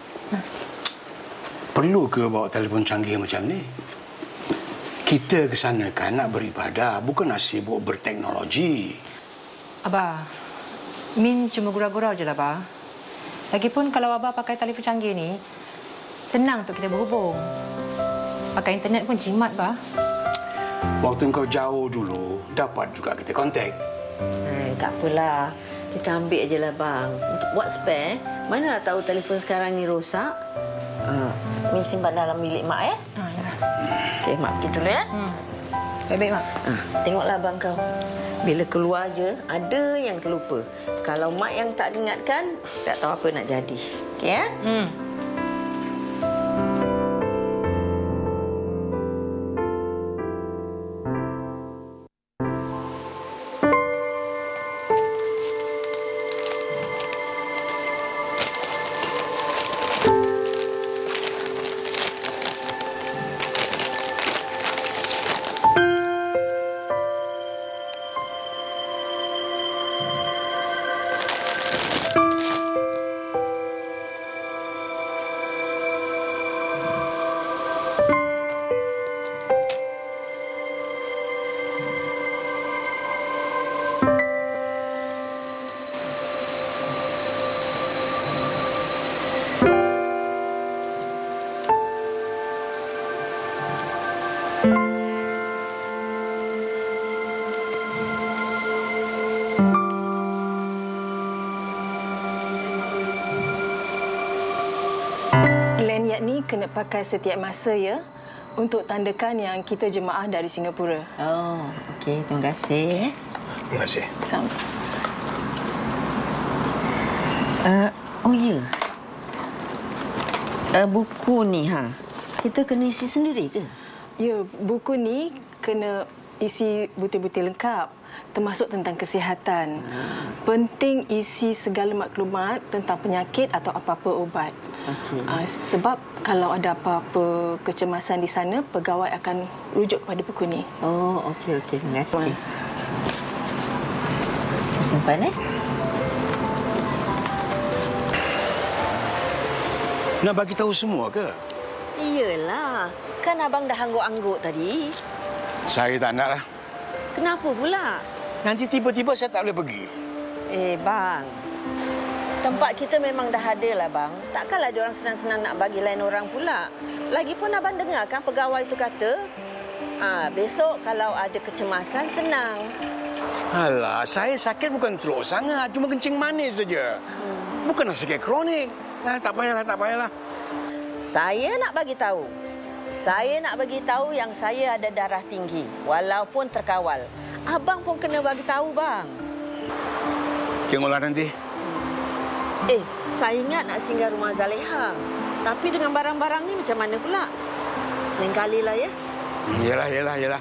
Perlu ke bawa telefon canggih macam ni? Kita ke sana kan nak beribadah, bukan nak sibuk berteknologi. Abah, Min cuma gurau-gurau je lah, Abah. Lagipun kalau Abah pakai telefon canggih ni, senang untuk kita berhubung. Pakai internet pun jimat, Abah. Waktu kau jauh dulu, dapat juga kita kontak. Tak apalah. Kita ambil je lah, bang. Untuk buat spare, mana nak tahu telefon sekarang ni rosak? Min simpan dalam bilik Mak, ya? Ya. Okey, Mak pergi dulu, ya? Baik-baik, Mak. Tengoklah abang kau. Bila keluar je, ada yang terlupa. Kalau Mak yang tak ingatkan, tak tahu apa nak jadi. Okey, ya? ni kena pakai setiap masa ya, untuk tandakan yang kita jemaah dari Singapura. Oh, okey. Terima kasih. Terima kasih. Sama. Oh ya. Buku ni kita kena isi sendiri ke? Ya, buku ni kena isi butir-butir lengkap, termasuk tentang kesihatan. Penting isi segala maklumat tentang penyakit atau apa-apa ubat. Sebab kalau ada apa-apa kecemasan di sana, pegawai akan rujuk kepada buku ni. Oh, okey. Terima kasih. Saya simpan, Nak bagi tahu semua ke? Iyalah. Kan abang dah angguk-angguk tadi. Saya tak nak lah. Kenapa pula? Nanti tiba-tiba saya tak boleh pergi. Bang. Tempat kita memang dah ada lah, bang. Takkanlah diorang senang-senang nak bagi lain orang pula. Lagipun abang dengar kan pegawai itu kata, besok kalau ada kecemasan, senang. Alah, saya sakit bukan teruk sangat. Cuma kencing manis saja. Bukanlah sakit kronik. Tak payahlah. Saya nak bagi tahu. Saya nak bagi tahu yang saya ada darah tinggi walaupun terkawal. Abang pun kena bagi tahu, bang. Tengoklah nanti. Saya ingat nak singgah rumah Zaleha. Tapi dengan barang-barang ni macam mana pula? Lain kalilah ya. Yalah.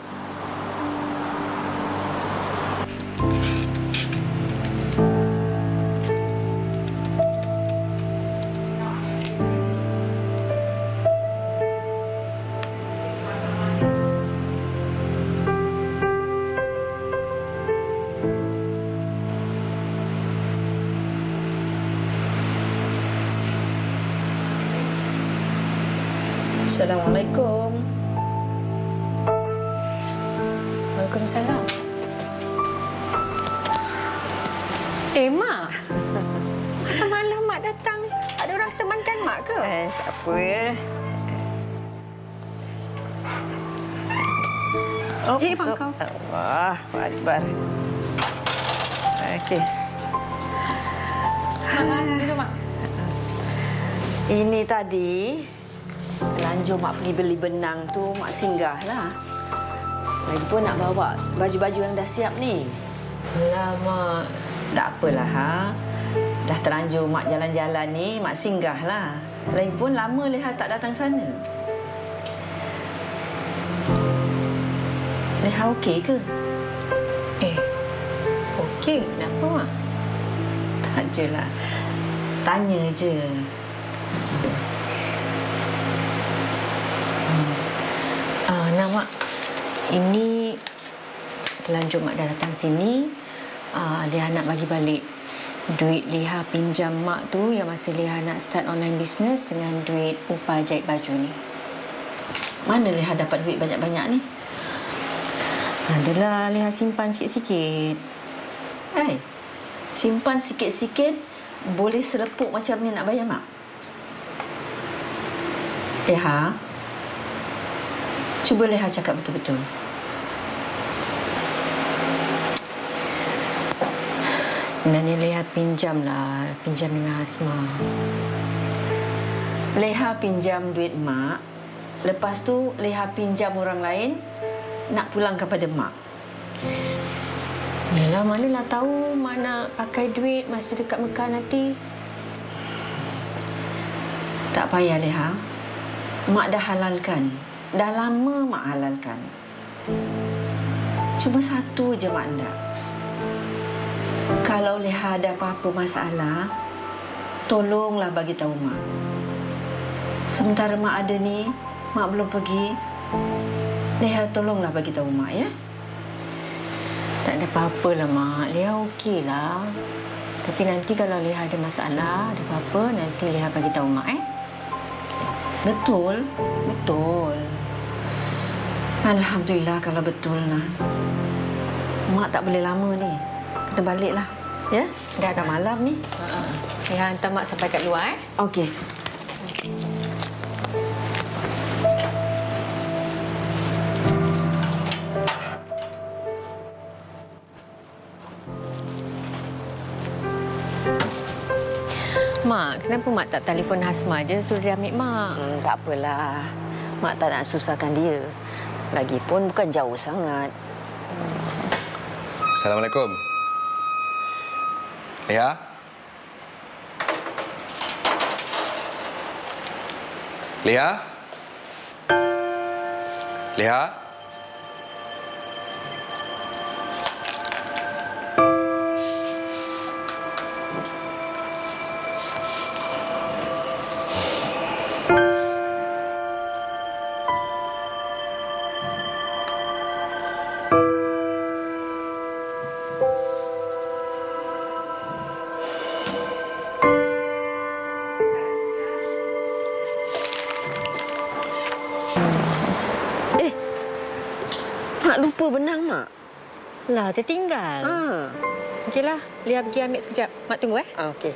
Assalamualaikum. Waalaikumsalam. Mak. Malam-malam Mak datang. Ada orang temankan Mak ke? Tak apa ya. Bang kau. Allah Akbar. Okey. Duduk, Mak. Ini tadi Lanjur Mak pergi beli benang tu, Mak singgahlah. Lagipun nak bawa baju-baju yang dah siap ni. Alah, Mak. Tak apalah, Dah terlanjur Mak jalan-jalan ni, Mak singgahlah. Lagipun lama Leha tak datang sana. Leha okey ke? Okey. Kenapa, Mak? Tak jelah. Tanya je. Nah, Mak. Ini terlanjur Mak dah datang sini. Leha nak bagi balik duit Leha pinjam Mak tu yang masa Leha nak start online business dengan duit upah jahit baju ni. Mana Leha dapat duit banyak-banyak ni? Adalah Leha simpan sikit-sikit. Simpan sikit-sikit boleh serepuk macam ni nak bayar Mak? Leha, cuba Leha cakap betul-betul. Sebenarnya Leha pinjam dengan Asma. Leha pinjam duit Mak. Lepas tu Leha pinjam orang lain nak pulang kepada Mak. Yalah, manalah tahu Mak nak pakai duit masa dekat Mekah nanti. Tak payah Leha. Mak dah halalkan. Dah lama Mak halalkan. Cuma satu je Mak nak. Kalau Leha ada apa-apa masalah, tolonglah bagi tahu Mak. Sementara Mak ada ni, Mak belum pergi. Leha tolonglah bagi tahu Mak ya. Tak ada apa-apalah Mak. Leha okeylah. Tapi nanti kalau Leha ada masalah, ada apa-apa, nanti Leha bagi tahu Mak Betul? Betul. Alhamdulillah kalau betul nah. Mak tak boleh lama ni. Kena baliklah. Ya? Dah malam ni. Leha hantar Mak sampai kat luar Okey. Mak, kenapa Mak tak telefon Hasma je suruh dia ambil Mak? Tak apalah. Mak tak nak susahkan dia. Lagipun bukan jauh sangat. Assalamualaikum. Leha? Leha? Leha? Mak lupa benang, Mak. Lah, tertinggal. Okeylah, Leah pergi ambil sekejap. Mak tunggu, Okey.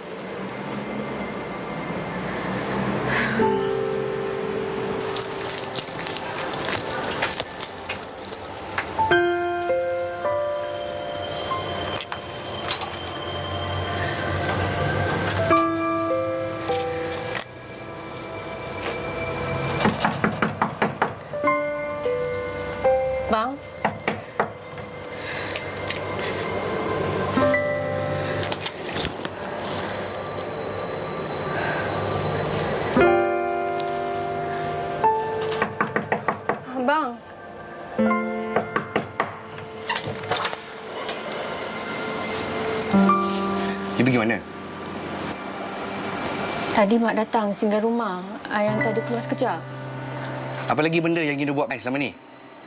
Bang. Bang. You pergi mana? Tadi Mak datang singgah rumah. Ayah hantar dia keluar sekejap. Apa lagi benda yang you buat selama ni?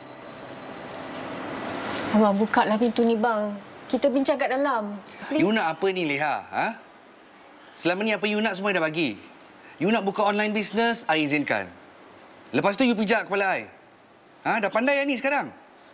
Abang, bukalah pintu ni, bang. Kita bincang kat dalam. Please. You nak apa ni, Leha? Ha? Selama ni apa you nak semua dah bagi. You nak buka online business, I izinkan. Lepas tu you pijak kepala I. Ha? Dah pandai ni sekarang?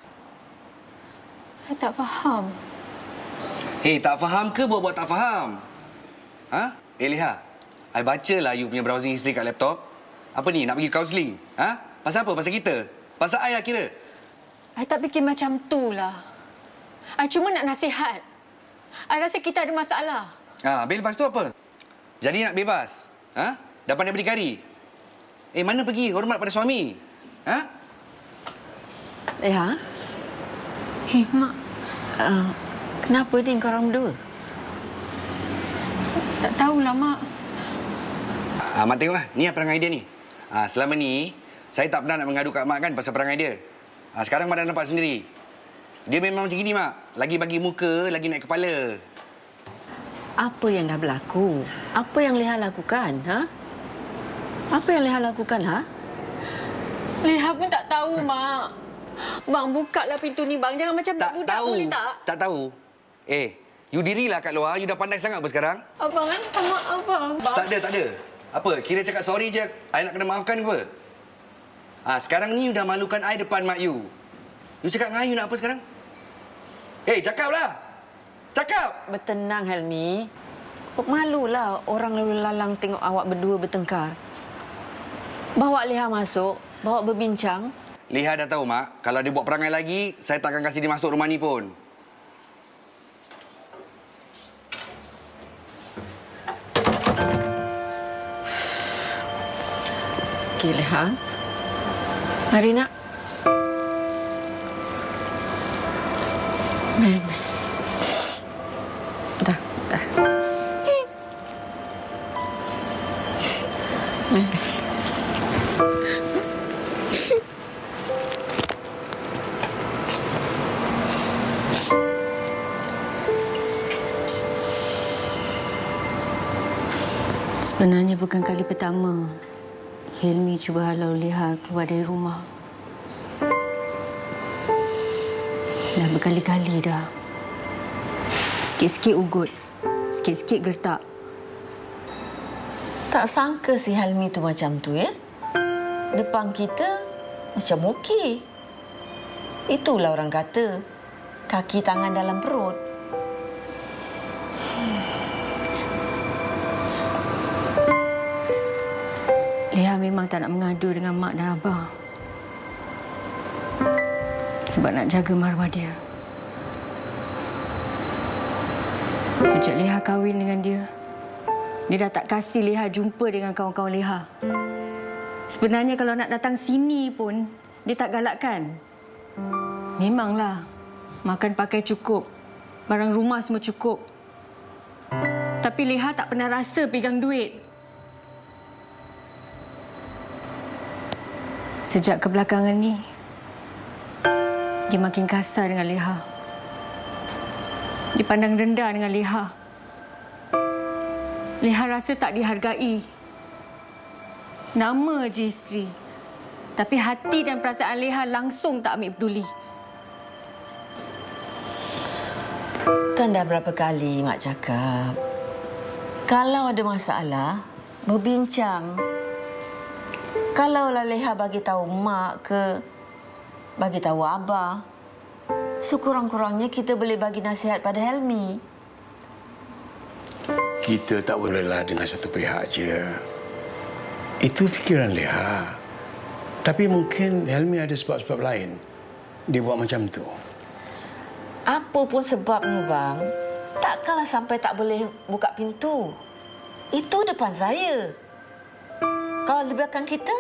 Saya tak faham. Tak faham ke buat-buat tak faham? Ha? Leha, I bacalah you punya browsing history kat laptop. Apa ni, nak pergi counselling? Ha? Pasal apa? Pasal kita? Pasal I lah kira? I tak fikir macam tu lah. I cuma nak nasihat. I rasa kita ada masalah. Habis lepas tu apa? Jadi nak bebas? Ha? Dah pandai berdikari? Mana pergi? Hormat pada suami? Ha? Leha? Mak. Kenapa ni korang berdua? Tak tahulah, Mak. Mak tengoklah. Ni perangai dia ni. Selama ni, saya tak pernah nak mengadu kat Mak kan pasal perangai dia. Sekarang Mak dah nampak sendiri. Dia memang macam gini, Mak. Lagi bagi muka, lagi naik kepala. Apa yang dah berlaku? Apa yang Leha lakukan? Ha? Apa yang Leha lakukan, ha? Leha pun tak tahu, Mak. Bang, bukalah pintu ni, bang. Jangan macam budak boleh tak? Tak tahu. You dirilah kat luar. You dah pandai sangat apa sekarang? Abang, abang. Tak ada. Apa? Kira cakap sorry je, I nak kena maafkan ke apa? Sekarang ni you dah malukan I depan mak you. You cakap dengan I, you nak apa sekarang? Cakaplah. Cakap. Bertenang, Helmi. Malulah orang lalu lalang tengok awak berdua bertengkar. Bawa Leha masuk, bawa berbincang. Leha dah tahu, Mak. Kalau dia buat perangai lagi, saya tak akan kasih dia masuk rumah ni pun. Okey, Leha. Mari, nak. Mari. Dah. Mari. Sebenarnya bukan kali pertama Hilmi cuba halau Leha keluar dari rumah. Dah berkali-kali dah. Sikit-sikit ugut, sikit-sikit gertak. Tak sangka si Helmi tu macam tu, ya? Depan kita macam okey. Itulah orang kata, kaki tangan dalam perut. Leha memang tak nak mengadu dengan mak dan abang. Sebab nak jaga maruah dia. Sejak Leha kahwin dengan dia, Dia dah tak kasih Leha jumpa dengan kawan-kawan Leha. Sebenarnya kalau nak datang sini pun, dia tak galakkan. Memanglah, makan pakai cukup. Barang rumah semua cukup. Tapi Leha tak pernah rasa pegang duit. Sejak kebelakangan ni, dia makin kasar dengan Leha. Dipandang rendah dengan Leha. Leha rasa tak dihargai. Nama je isteri. Tapi hati dan perasaan Leha langsung tak ambil peduli. Kan dah berapa kali Mak cakap, kalau ada masalah, berbincang. Kalaulah Leha bagi tahu Mak ke bagi tahu Abah, sekurang-kurangnya kita boleh bagi nasihat pada Helmi. Kita tak bolehlah dengan satu pihak je. Itu fikiran Leha. Tapi mungkin Helmi ada sebab-sebab lain dia buat macam tu. Apa pun sebabnya, bang, takkanlah sampai tak boleh buka pintu. Itu depan saya. Kalau di belakang kita,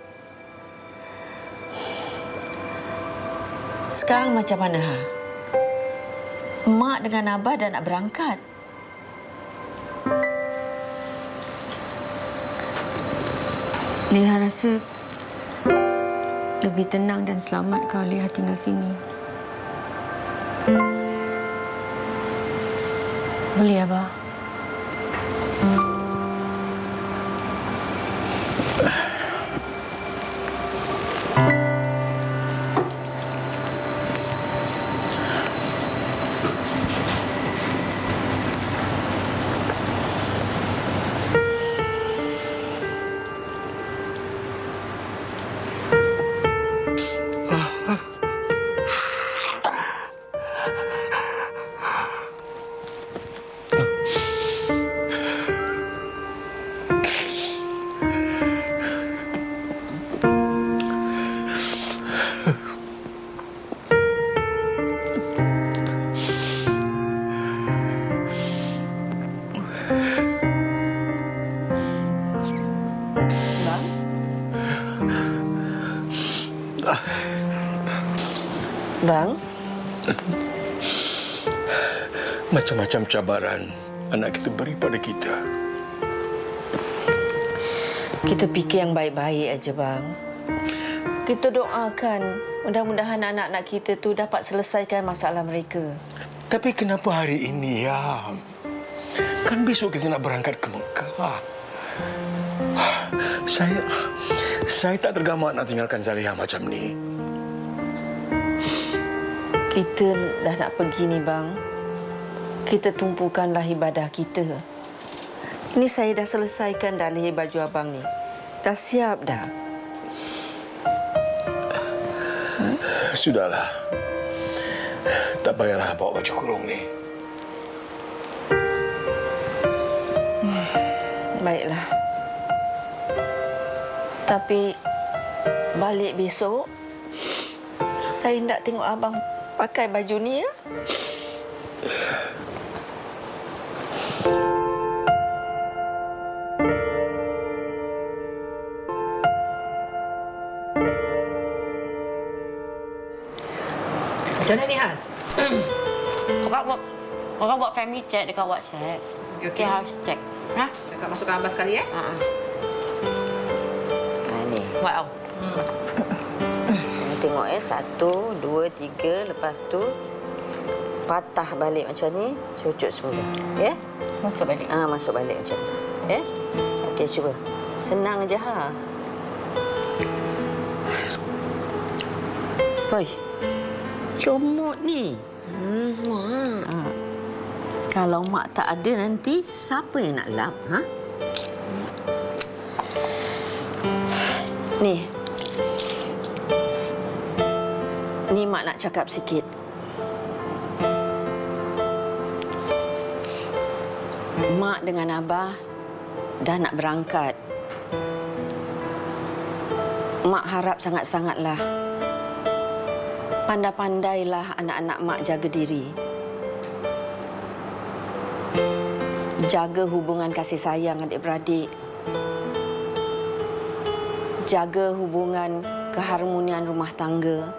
sekarang macam mana, ha? Mak dengan Abah dah nak berangkat. Leha rasa lebih tenang dan selamat kalau Leha tinggal sini. Boleh, Abah? Bang? Macam-macam cabaran anak kita beri pada kita. Kita fikir yang baik-baik aja, bang. Kita doakan mudah-mudahan anak-anak kita tu dapat selesaikan masalah mereka. Tapi kenapa hari ini, ya? Kan besok kita nak berangkat ke Mekah. Saya tak tergamak nak tinggalkan Zaliha macam ni. Kita dah nak pergi ni, bang. Kita tumpukanlah ibadah kita. Ini saya dah selesaikan dah lihir baju abang ni. Dah siap dah. Sudahlah. Tak payahlah bawa baju kurung ni. Baiklah. Tapi balik besok, saya nak tengok abang pakai baju ni, ya? Macam mana ni, Has? Korang buat family chat dekat WhatsApp. Okey, hashtag. Ha? Dekat masukkan Abah sekali, ya? Ni. Buat tau. Tengok 1, 2, 3. Lepas tu patah balik macam ni, cucuk semula. Ya? Masuk balik. Masuk balik macam ni. Ya? Okey, cuba. Senang je, ha. Hoi. Comot ni. Mak. Kalau mak tak ada nanti, siapa yang nak lap, ha? Ni mak nak cakap sikit. Mak dengan Abah dah nak berangkat. Mak harap sangat-sangatlah pandai-pandailah anak-anak mak jaga diri. Jaga hubungan kasih sayang adik-beradik. Jaga hubungan keharmonian rumah tangga.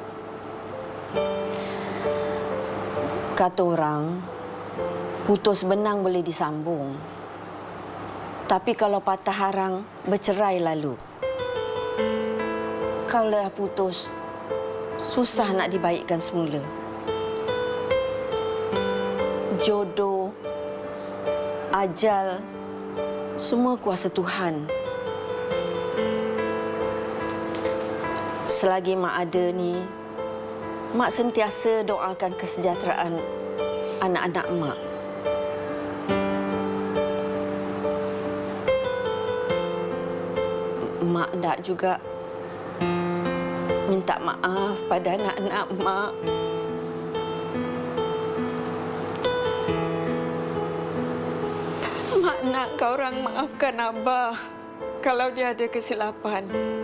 Kata orang, putus benang boleh disambung. Tapi kalau patah harang, bercerai lalu. Kalau dah putus, susah nak dibaikkan semula. Jodoh, ajal, semua kuasa Tuhan. Selagi Mak ada ni, Mak sentiasa doakan kesejahteraan anak-anak Mak. Mak dak juga minta maaf pada anak-anak Mak. Mak nak kau orang maafkan Abah kalau dia ada kesilapan.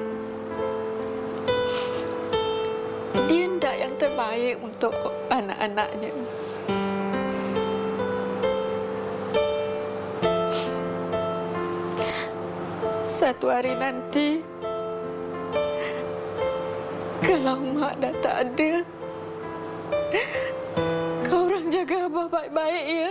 Dia hendak yang terbaik untuk anak-anaknya. Satu hari nanti, kalau Mak dah tak ada, kau orang jaga Abah baik-baik, ya?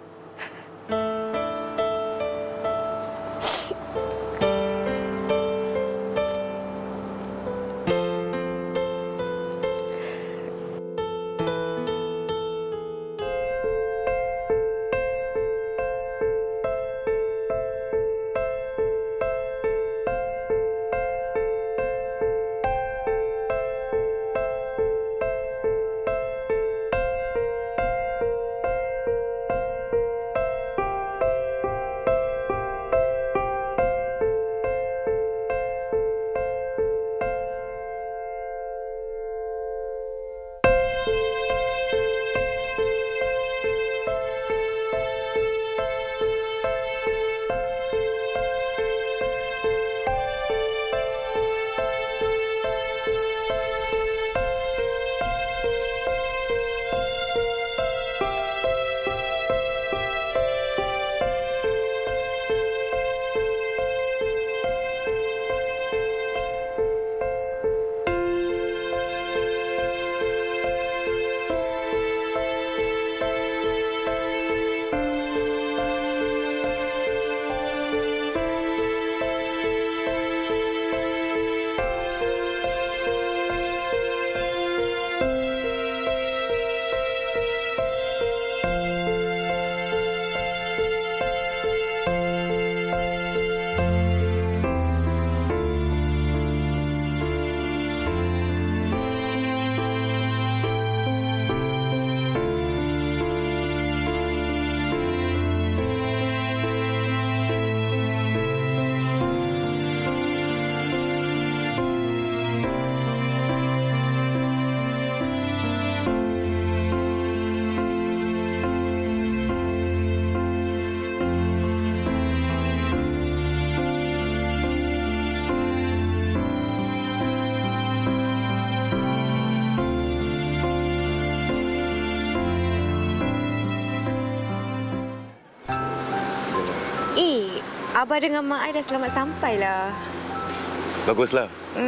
Abah dengan Mak Ai dah selamat sampai lah. Baguslah.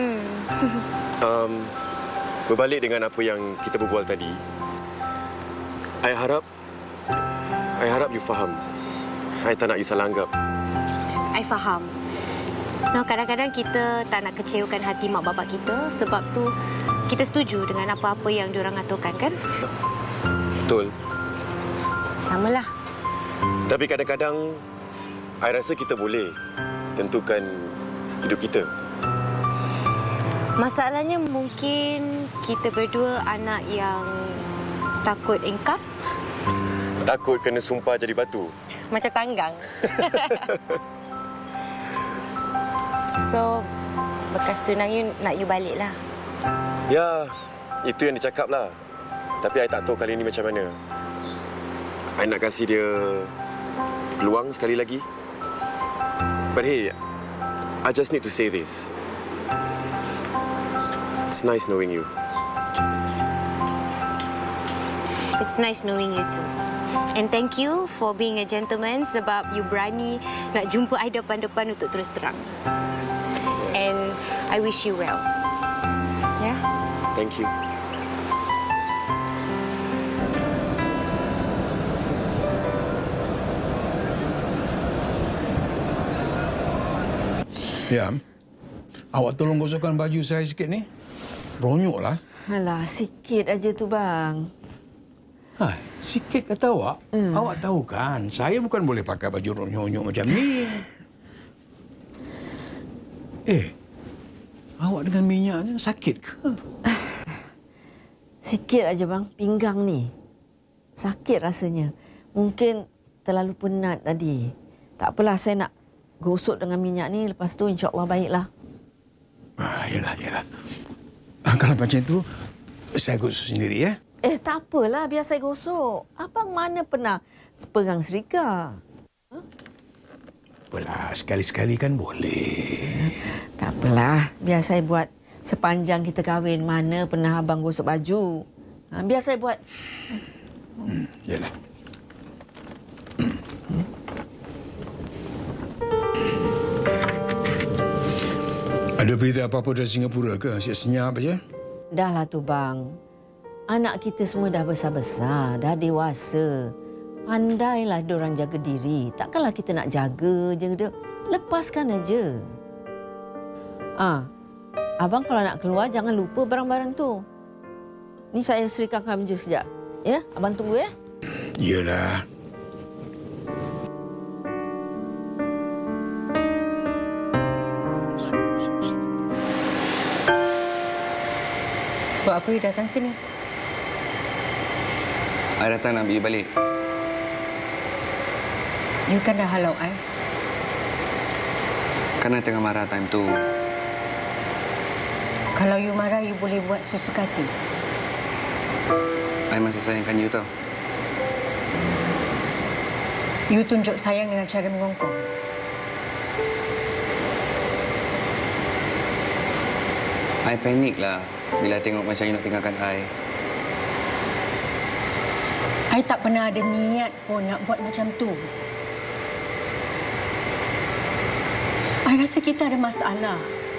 Berbalik dengan apa yang kita berbual tadi, I harap you faham. I tak nak you salah anggap. I faham. No, kadang-kadang kita tak nak kecewakan hati mak bapak kita, sebab tu kita setuju dengan apa-apa yang diorang aturkan, kan? Betul. Samalah. Tapi kadang-kadang I rasa kita boleh tentukan hidup kita. Masalahnya mungkin kita berdua anak yang takut engkau. Takut kena sumpah jadi batu. Macam tanggang. So, bekas tunang you nak you balik lah. Ya, itu yang dicakap lah. Tapi I tak tahu kali ini macam mana. I nak kasih dia peluang sekali lagi. But hey, I just need to say this. It's nice knowing you. It's nice knowing you too. And thank you for being a gentleman sebab you berani nak jumpa I depan-depan untuk terus terang. And I wish you well. Yeah? Thank you. Ya, awak tolong gosokkan baju saya sikit ni. Ronyoklah. Alah, sikit aja tu, bang. Sikit kata awak. Awak tahu kan, saya bukan boleh pakai baju ronyok-ronyok macam ni. Awak dengan minyak ni sakit ke? Sikit aja, bang. Pinggang ni. Sakit rasanya. Mungkin terlalu penat tadi. Tak apalah, saya nak gosok dengan minyak ni. Lepas tu insya-Allah baiklah. Yalah. Kalau macam tu, saya gosok sendiri, ya? Tak apalah, biar saya gosok. Abang mana pernah pegang serika? Apalah, sekali-sekali kan boleh. Tak apalah, biar saya buat sepanjang kita kahwin. Mana pernah abang gosok baju? Biar saya buat. Yalah. Ada berita apa-apa dari Singapura ke? Asyik senyap aja. Dahlah tu, bang. Anak kita semua dah besar-besar, dah dewasa. Pandailah diorang jaga diri. Takkanlah kita nak jaga je dia. Lepaskan aja. Abang kalau nak keluar, jangan lupa barang-barang tu. Ni saya serikakan baju sekejap. Ya, abang tunggu ya. Iyalah. Buat apa you datang sini? I datang nak ambil you balik. You kan dah halau I. Kan I tengah marah time tu. Kalau you marah, you boleh buat sesuka hati. I masih sayangkan you tau. You tunjuk sayang dengan cara mengongkong. I panik lah bila tengok macam you nak tinggalkan I. I tak pernah ada niat pun nak buat macam tu. I rasa kita ada masalah.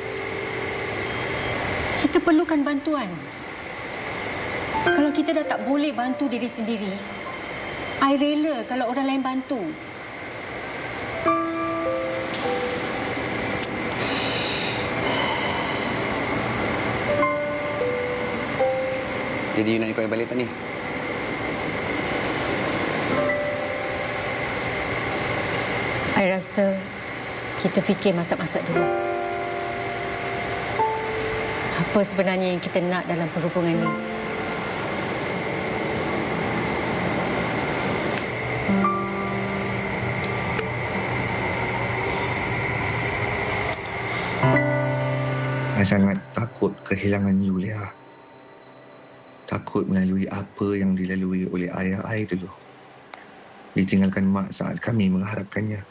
Kita perlukan bantuan. Kalau kita dah tak boleh bantu diri sendiri, I rela kalau orang lain bantu. Jadi you nak ikut I balik tak ni? I rasa kita fikir masak-masak dulu. Apa sebenarnya yang kita nak dalam perhubungan ni? I sangat takut kehilangan Yulia. Takut melalui apa yang dilalui oleh ayah I dulu. Ditinggalkan mak saat kami mengharapkannya.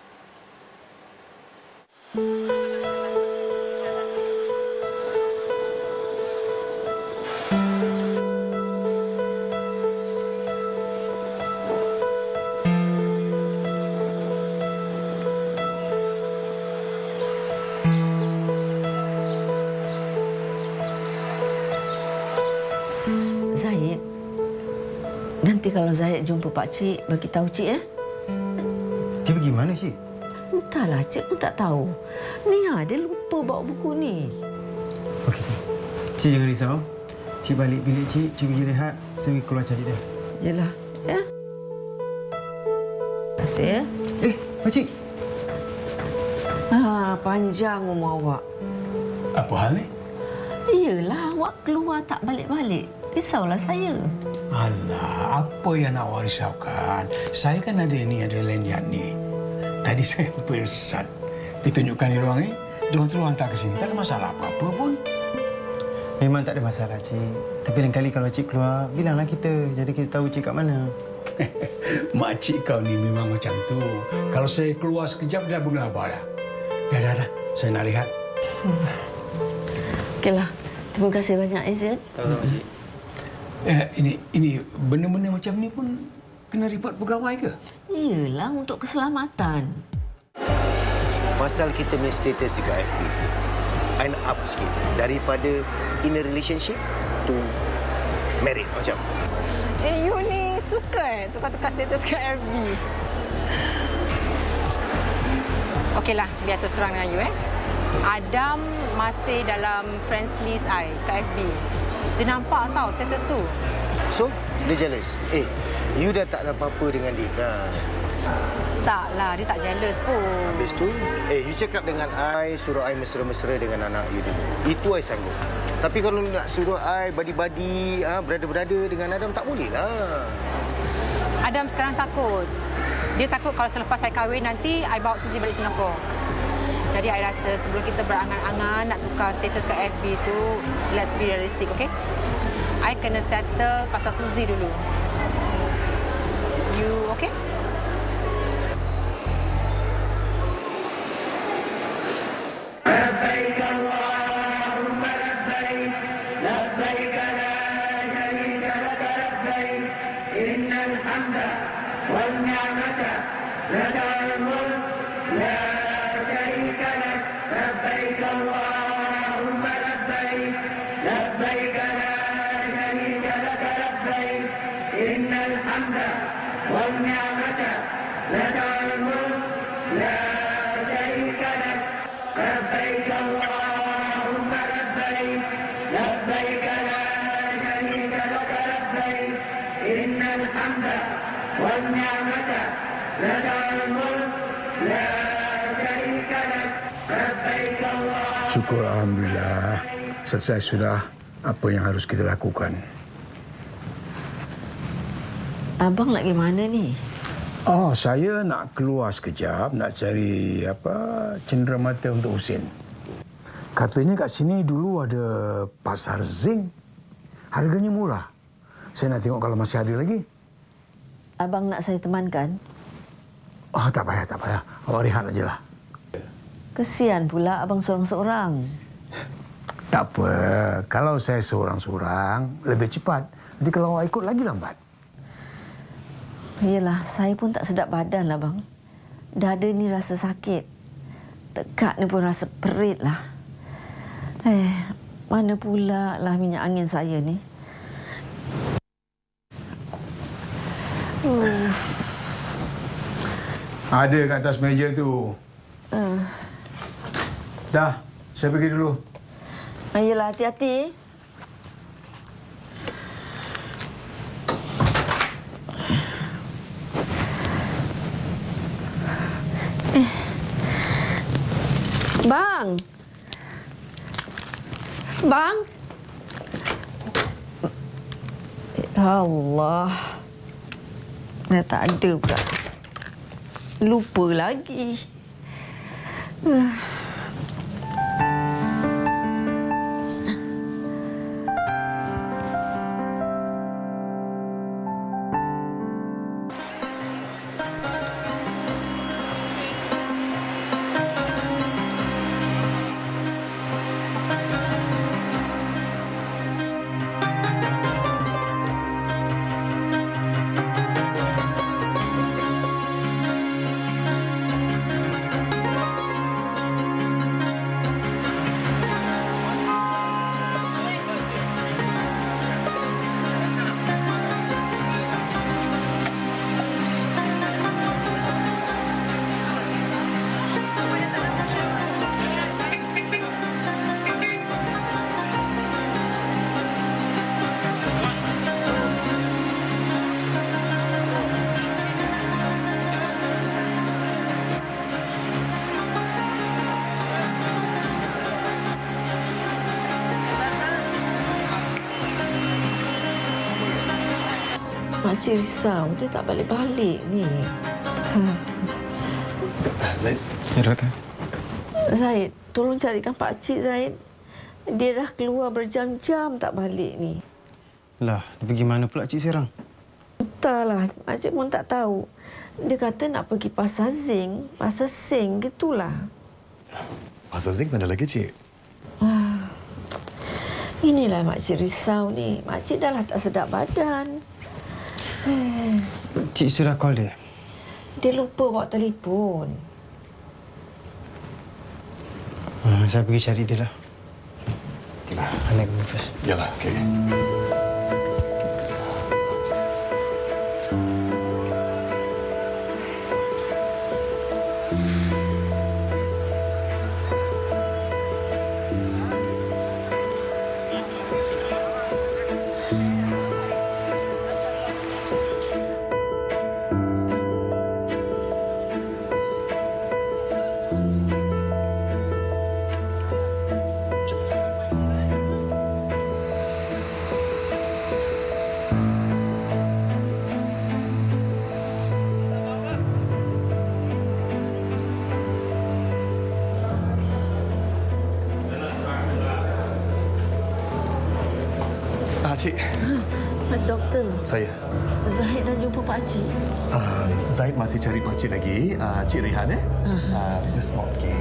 Zahid, nanti kalau Zahid jumpa Pak Cik, bagi tahu Cik ya. Dia pergi mana, Cik? Entahlah, Cik pun tak tahu. Nia, dia lupa bawa buku ni. Okey. Cik jangan risau. Cik balik bilik Cik pergi rehat. Saya keluar cari dia. Yalah, ya. Terima kasih ya. Pak Cik. Panjang umur awak. Apa hal ni? Iyalah, awak keluar tak balik-balik. Risaulah saya. Alah, apa yang nak awak risaukan? Saya kan ada ni, ada lanyard ni. Tadi saya pesan. Pergi tunjukkan di ruang ni. Diorang terus hantar ke sini. Tak ada masalah apa-apa pun. Memang tak ada masalah, Cik. Tapi lain kali kalau Cik keluar, bilanglah kita. Jadi kita tahu Cik kat mana. Makcik kau ni memang macam tu. Kalau saya keluar sekejap, dah bergabar dah. Dah. Saya nak rehat. Okeylah. Terima kasih banyak, Izzy. Sama-sama, Cik. Ini benda-benda macam ni pun kena report pegawai ke? Iyalah, untuk keselamatan. Pasal kita punya status dekat FB, I nak up sikit. Daripada in a relationship to married macam. You ni suka tukar-tukar status kat FB. Okeylah, biar terus terang dengan you Adam masih dalam friends list I kat FB. Dia nampak tau status tu. So, dia jealous. You dah tak ada apa-apa dengan dia kan? Taklah, dia tak jealous pun. Habis tu, you cakap dengan I, suruh I mesra-mesra dengan anak you dulu. Itu I sanggup. Tapi kalau nak suruh I badi-badi, berada-berada dengan Adam, tak boleh lah. Adam sekarang takut. Dia takut kalau selepas saya kahwin nanti, I bawa Suzy balik Singapura. Jadi, I rasa sebelum kita berangan-angan nak tukar status kat FB tu, let's be realistic, okay? I kena settle pasal Suzy dulu. You okay? لبيك اللهم لبيك لبيك لا شريك لك لبيك إن الحمد والنعمة لك الملك لا شريك لك لبيك اللهم لبيك لبيك لا شريك لك لبيك إن الحمد والنعمة لك الملك لا شريك لك لبيك اللهم لبيك لبيك لا شريك لك لبيك إن الحمد والنعمة لك الملك لا شريك لك لبيك اللهم. Syukur Alhamdulillah, selesai sudah apa yang harus kita lakukan. Abang lagi mana ni? Oh, saya nak keluar sekejap, nak cari cenderamata untuk Husin. Katanya kat sini dulu ada pasar zinc. Harganya murah. Saya nak tengok kalau masih ada lagi. Abang nak saya temankan? Oh, tak payah, tak payah. Awak rehat ajalah. Kesian pula abang seorang-seorang. Tak apa. Kalau saya seorang-seorang, lebih cepat. Nanti kalau awak ikut, lagi lambat. Yelah, saya pun tak sedap badan lah, bang. Dada ni rasa sakit. Tekak ni pun rasa perit lah. Mana pula lah minyak angin saya ni. Ada kat atas meja tu. Dah, saya pergi dulu. Yelah, hati-hati. Bang! Bang! Allah. Dah tak ada pula. Lupa lagi. Makcik risau, dia tak balik-balik ni. Zaid. Ya, Doktor. Zaid, tolong carikan Pakcik, Zaid. Dia dah keluar berjam-jam tak balik ni. Lah, dia pergi mana pula Cik sekarang? Entahlah, Makcik pun tak tahu. Dia kata nak pergi pasar zinc, pasar sing, gitulah. Pasar zinc mana lagi, Cik? Inilah Makcik risau ni. Makcik dah lah tak sedap badan. Cik sudah call dia? Dia lupa bawa telefon. Saya pergi cari dia lah. Okeylah, Anak go first. Yalah, okey. Cik. Doktor. Saya. Zahid dah jumpa Pak Cik. Zahid masih cari Pak Cik lagi. Cik Rehan, Let's walk, okey.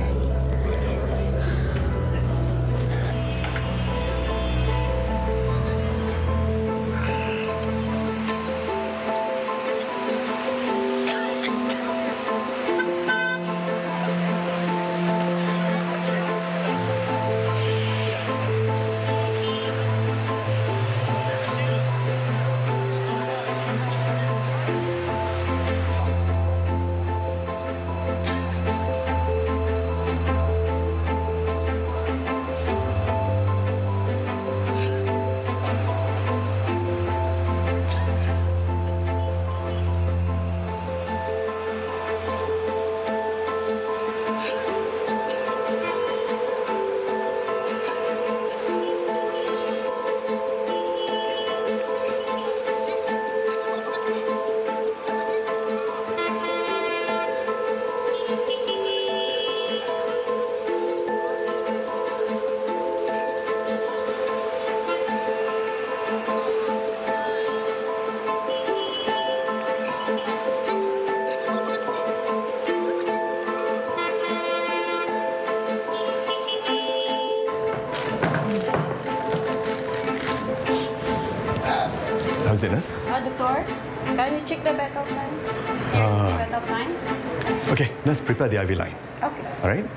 How's it, nurse? Doctor, can you check the vital signs? Yes, vital signs. Okay, nurse prepare the IV line. Okay. Alright.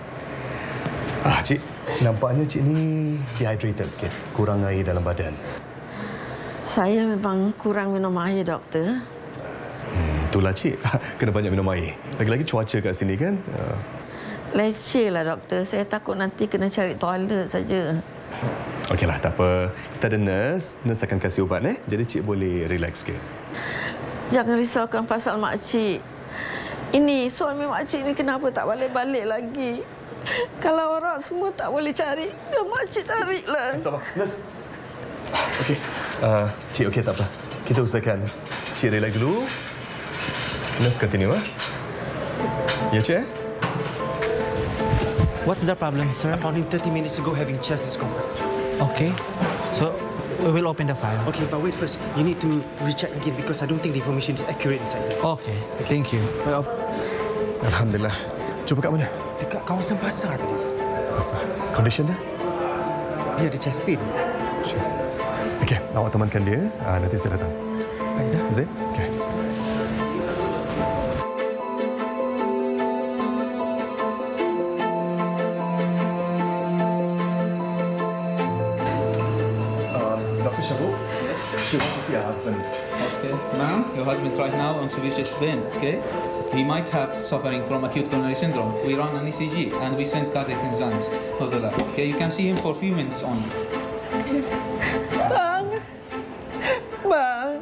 Cik, nampaknya Cik ni dehydrated sikit. Kurang air dalam badan. Saya memang kurang minum air, doktor. Itulah Cik, kena banyak minum air. Lagi-lagi cuaca kat sini kan. Leceh lah, doktor. Saya takut nanti kena cari toilet saja. Okeylah, tak apa. Kita ada nurse. Nurse akan kasih ubat, Jadi Cik boleh relax sikit. Jangan risaukan pasal makcik. Ini, suami makcik ni kenapa tak balik-balik lagi? Kalau orang semua tak boleh cari, biar makcik tariklah. Sabar, nurse. Okey. Cik, okey tak apa. Kita usahakan Cik relax dulu. Nurse continue, Ya, Cik, What's the problem, sir? I found him 30 minutes ago having chest discomfort. Okay. So, we will open the file. Okay, but wait first. You need to recheck again because I don't think the information is accurate inside there. Okay, thank you. Alhamdulillah. Jumpa kat mana? Dekat kawasan pasar tadi. Pasar. Condition dia? Dia ada chest pain. Chest pain. Okey, awak temankan dia. Nanti saya datang. Baik dah. Zain? Okey. She wants to see her husband. Okay, ma'am, your husband's right now on severe chest pain, okay? He might have suffering from acute coronary syndrome. We run an ECG and we send cardiac enzymes for the lab. Okay, you can see him for a few minutes only. Bang.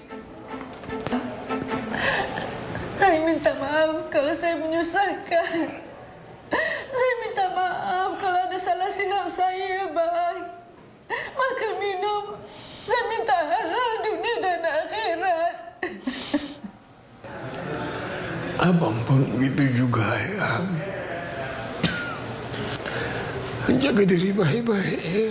Saya minta maaf kalau saya menyusahkan. Saya minta maaf kalau ada salah silap saya, bang. Makan minum. Saya minta hal dunia dan akhirat. Abang pun begitu juga, Ayang. Jaga diri baik-baik, ya.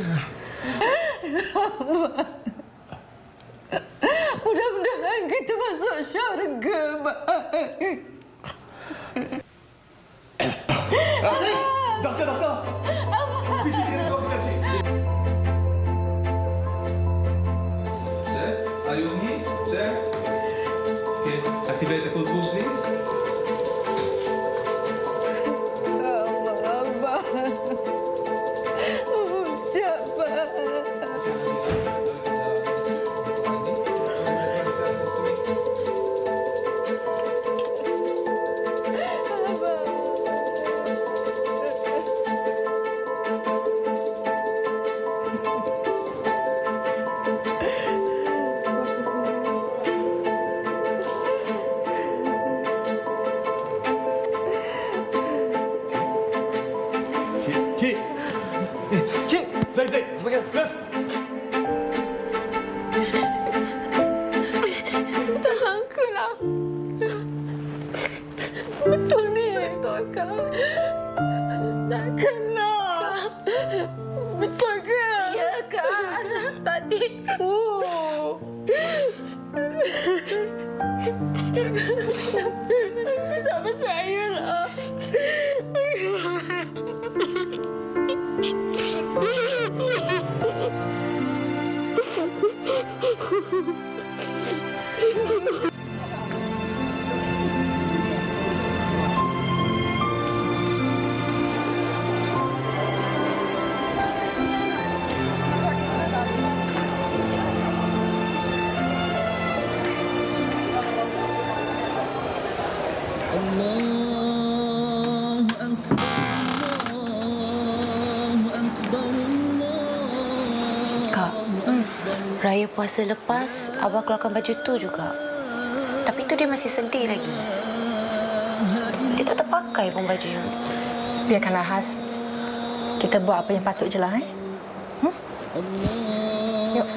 Mudah-mudahan kita masuk syurga, bang. Doktor! Cici, jangan keluar kejap, Cik. Sir, are you with me? Sir? Okay. Activate the cool pool, please. Betul ni, betul ke? Tak kena. Betul ke? Ya, Kak. Tadi. Tak percayalah. Raya puasa lepas, Abah keluarkan baju tu juga. Tapi tu dia masih sedih lagi. Dia tak terpakai pun baju yang... Biarkanlah, Has. Kita buat apa yang patut je lah, Yuk.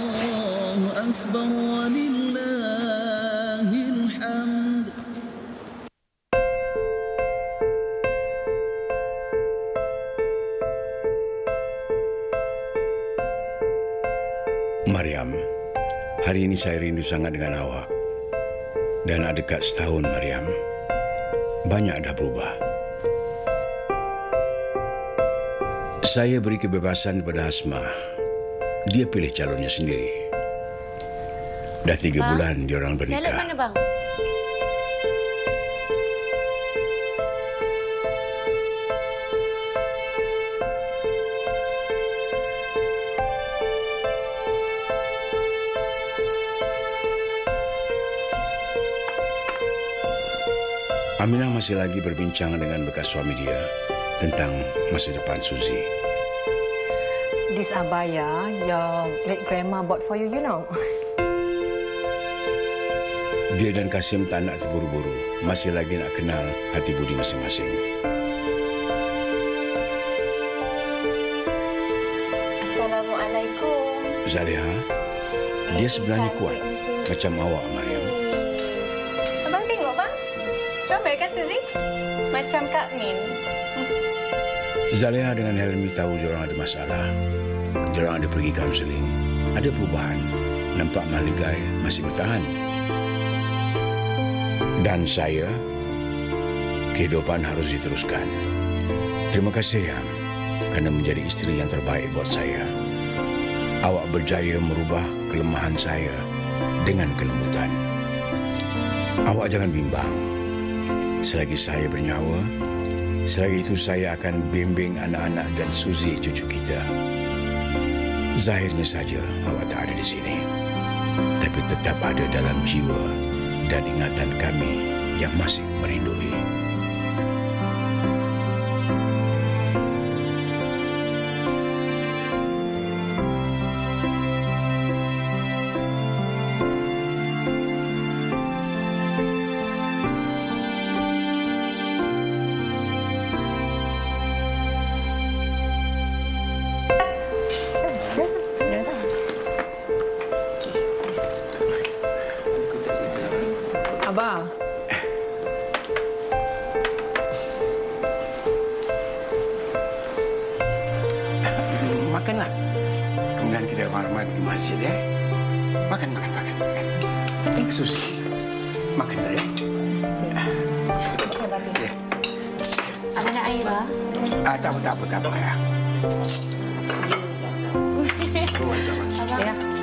Mariam, hari ini saya rindu sangat dengan awak. Dan ada dekat setahun, Mariam. Banyak dah berubah. Saya beri kebebasan kepada Hasma. Dia pilih calonnya sendiri. Dah 3 bulan diorang bernikah. Salad mana, Bang? Aminah masih lagi berbincang dengan bekas suami dia tentang masa depan Suzy. This abaya your late grandma bought for you, you know. Dia dan Kasim tak nak terburu-buru. Masih lagi nak kenal hati budi masing-masing. Assalamualaikum. Zaliha, dia sebenarnya kuat. Macam awak, Mariam. Abang tengok, Bang. Comel kan, Suzy? Macam Kak Min. Zaliha dengan Helmi tahu diorang ada masalah. Diorang ada pergi kaunseling. Ada perubahan. Nampak Maligai masih bertahan. Dan saya, kehidupan harus diteruskan. Terima kasih, Yang, kerana menjadi isteri yang terbaik buat saya. Awak berjaya merubah kelemahan saya dengan kelembutan. Awak jangan bimbang. Selagi saya bernyawa, selagi itu saya akan bimbing anak-anak dan Suzy cucu kita. Zahirnya saja awak tak ada di sini. Tapi tetap ada dalam jiwa dan ingatan kami yang masih merindui. Abah. Makanlah. Kemudian kita ramai-ramai pergi masjid, ya. Makan. Susi, makan saya. Ya. Abang nak air, Bah? Tak apa, ya. Abang. Ya.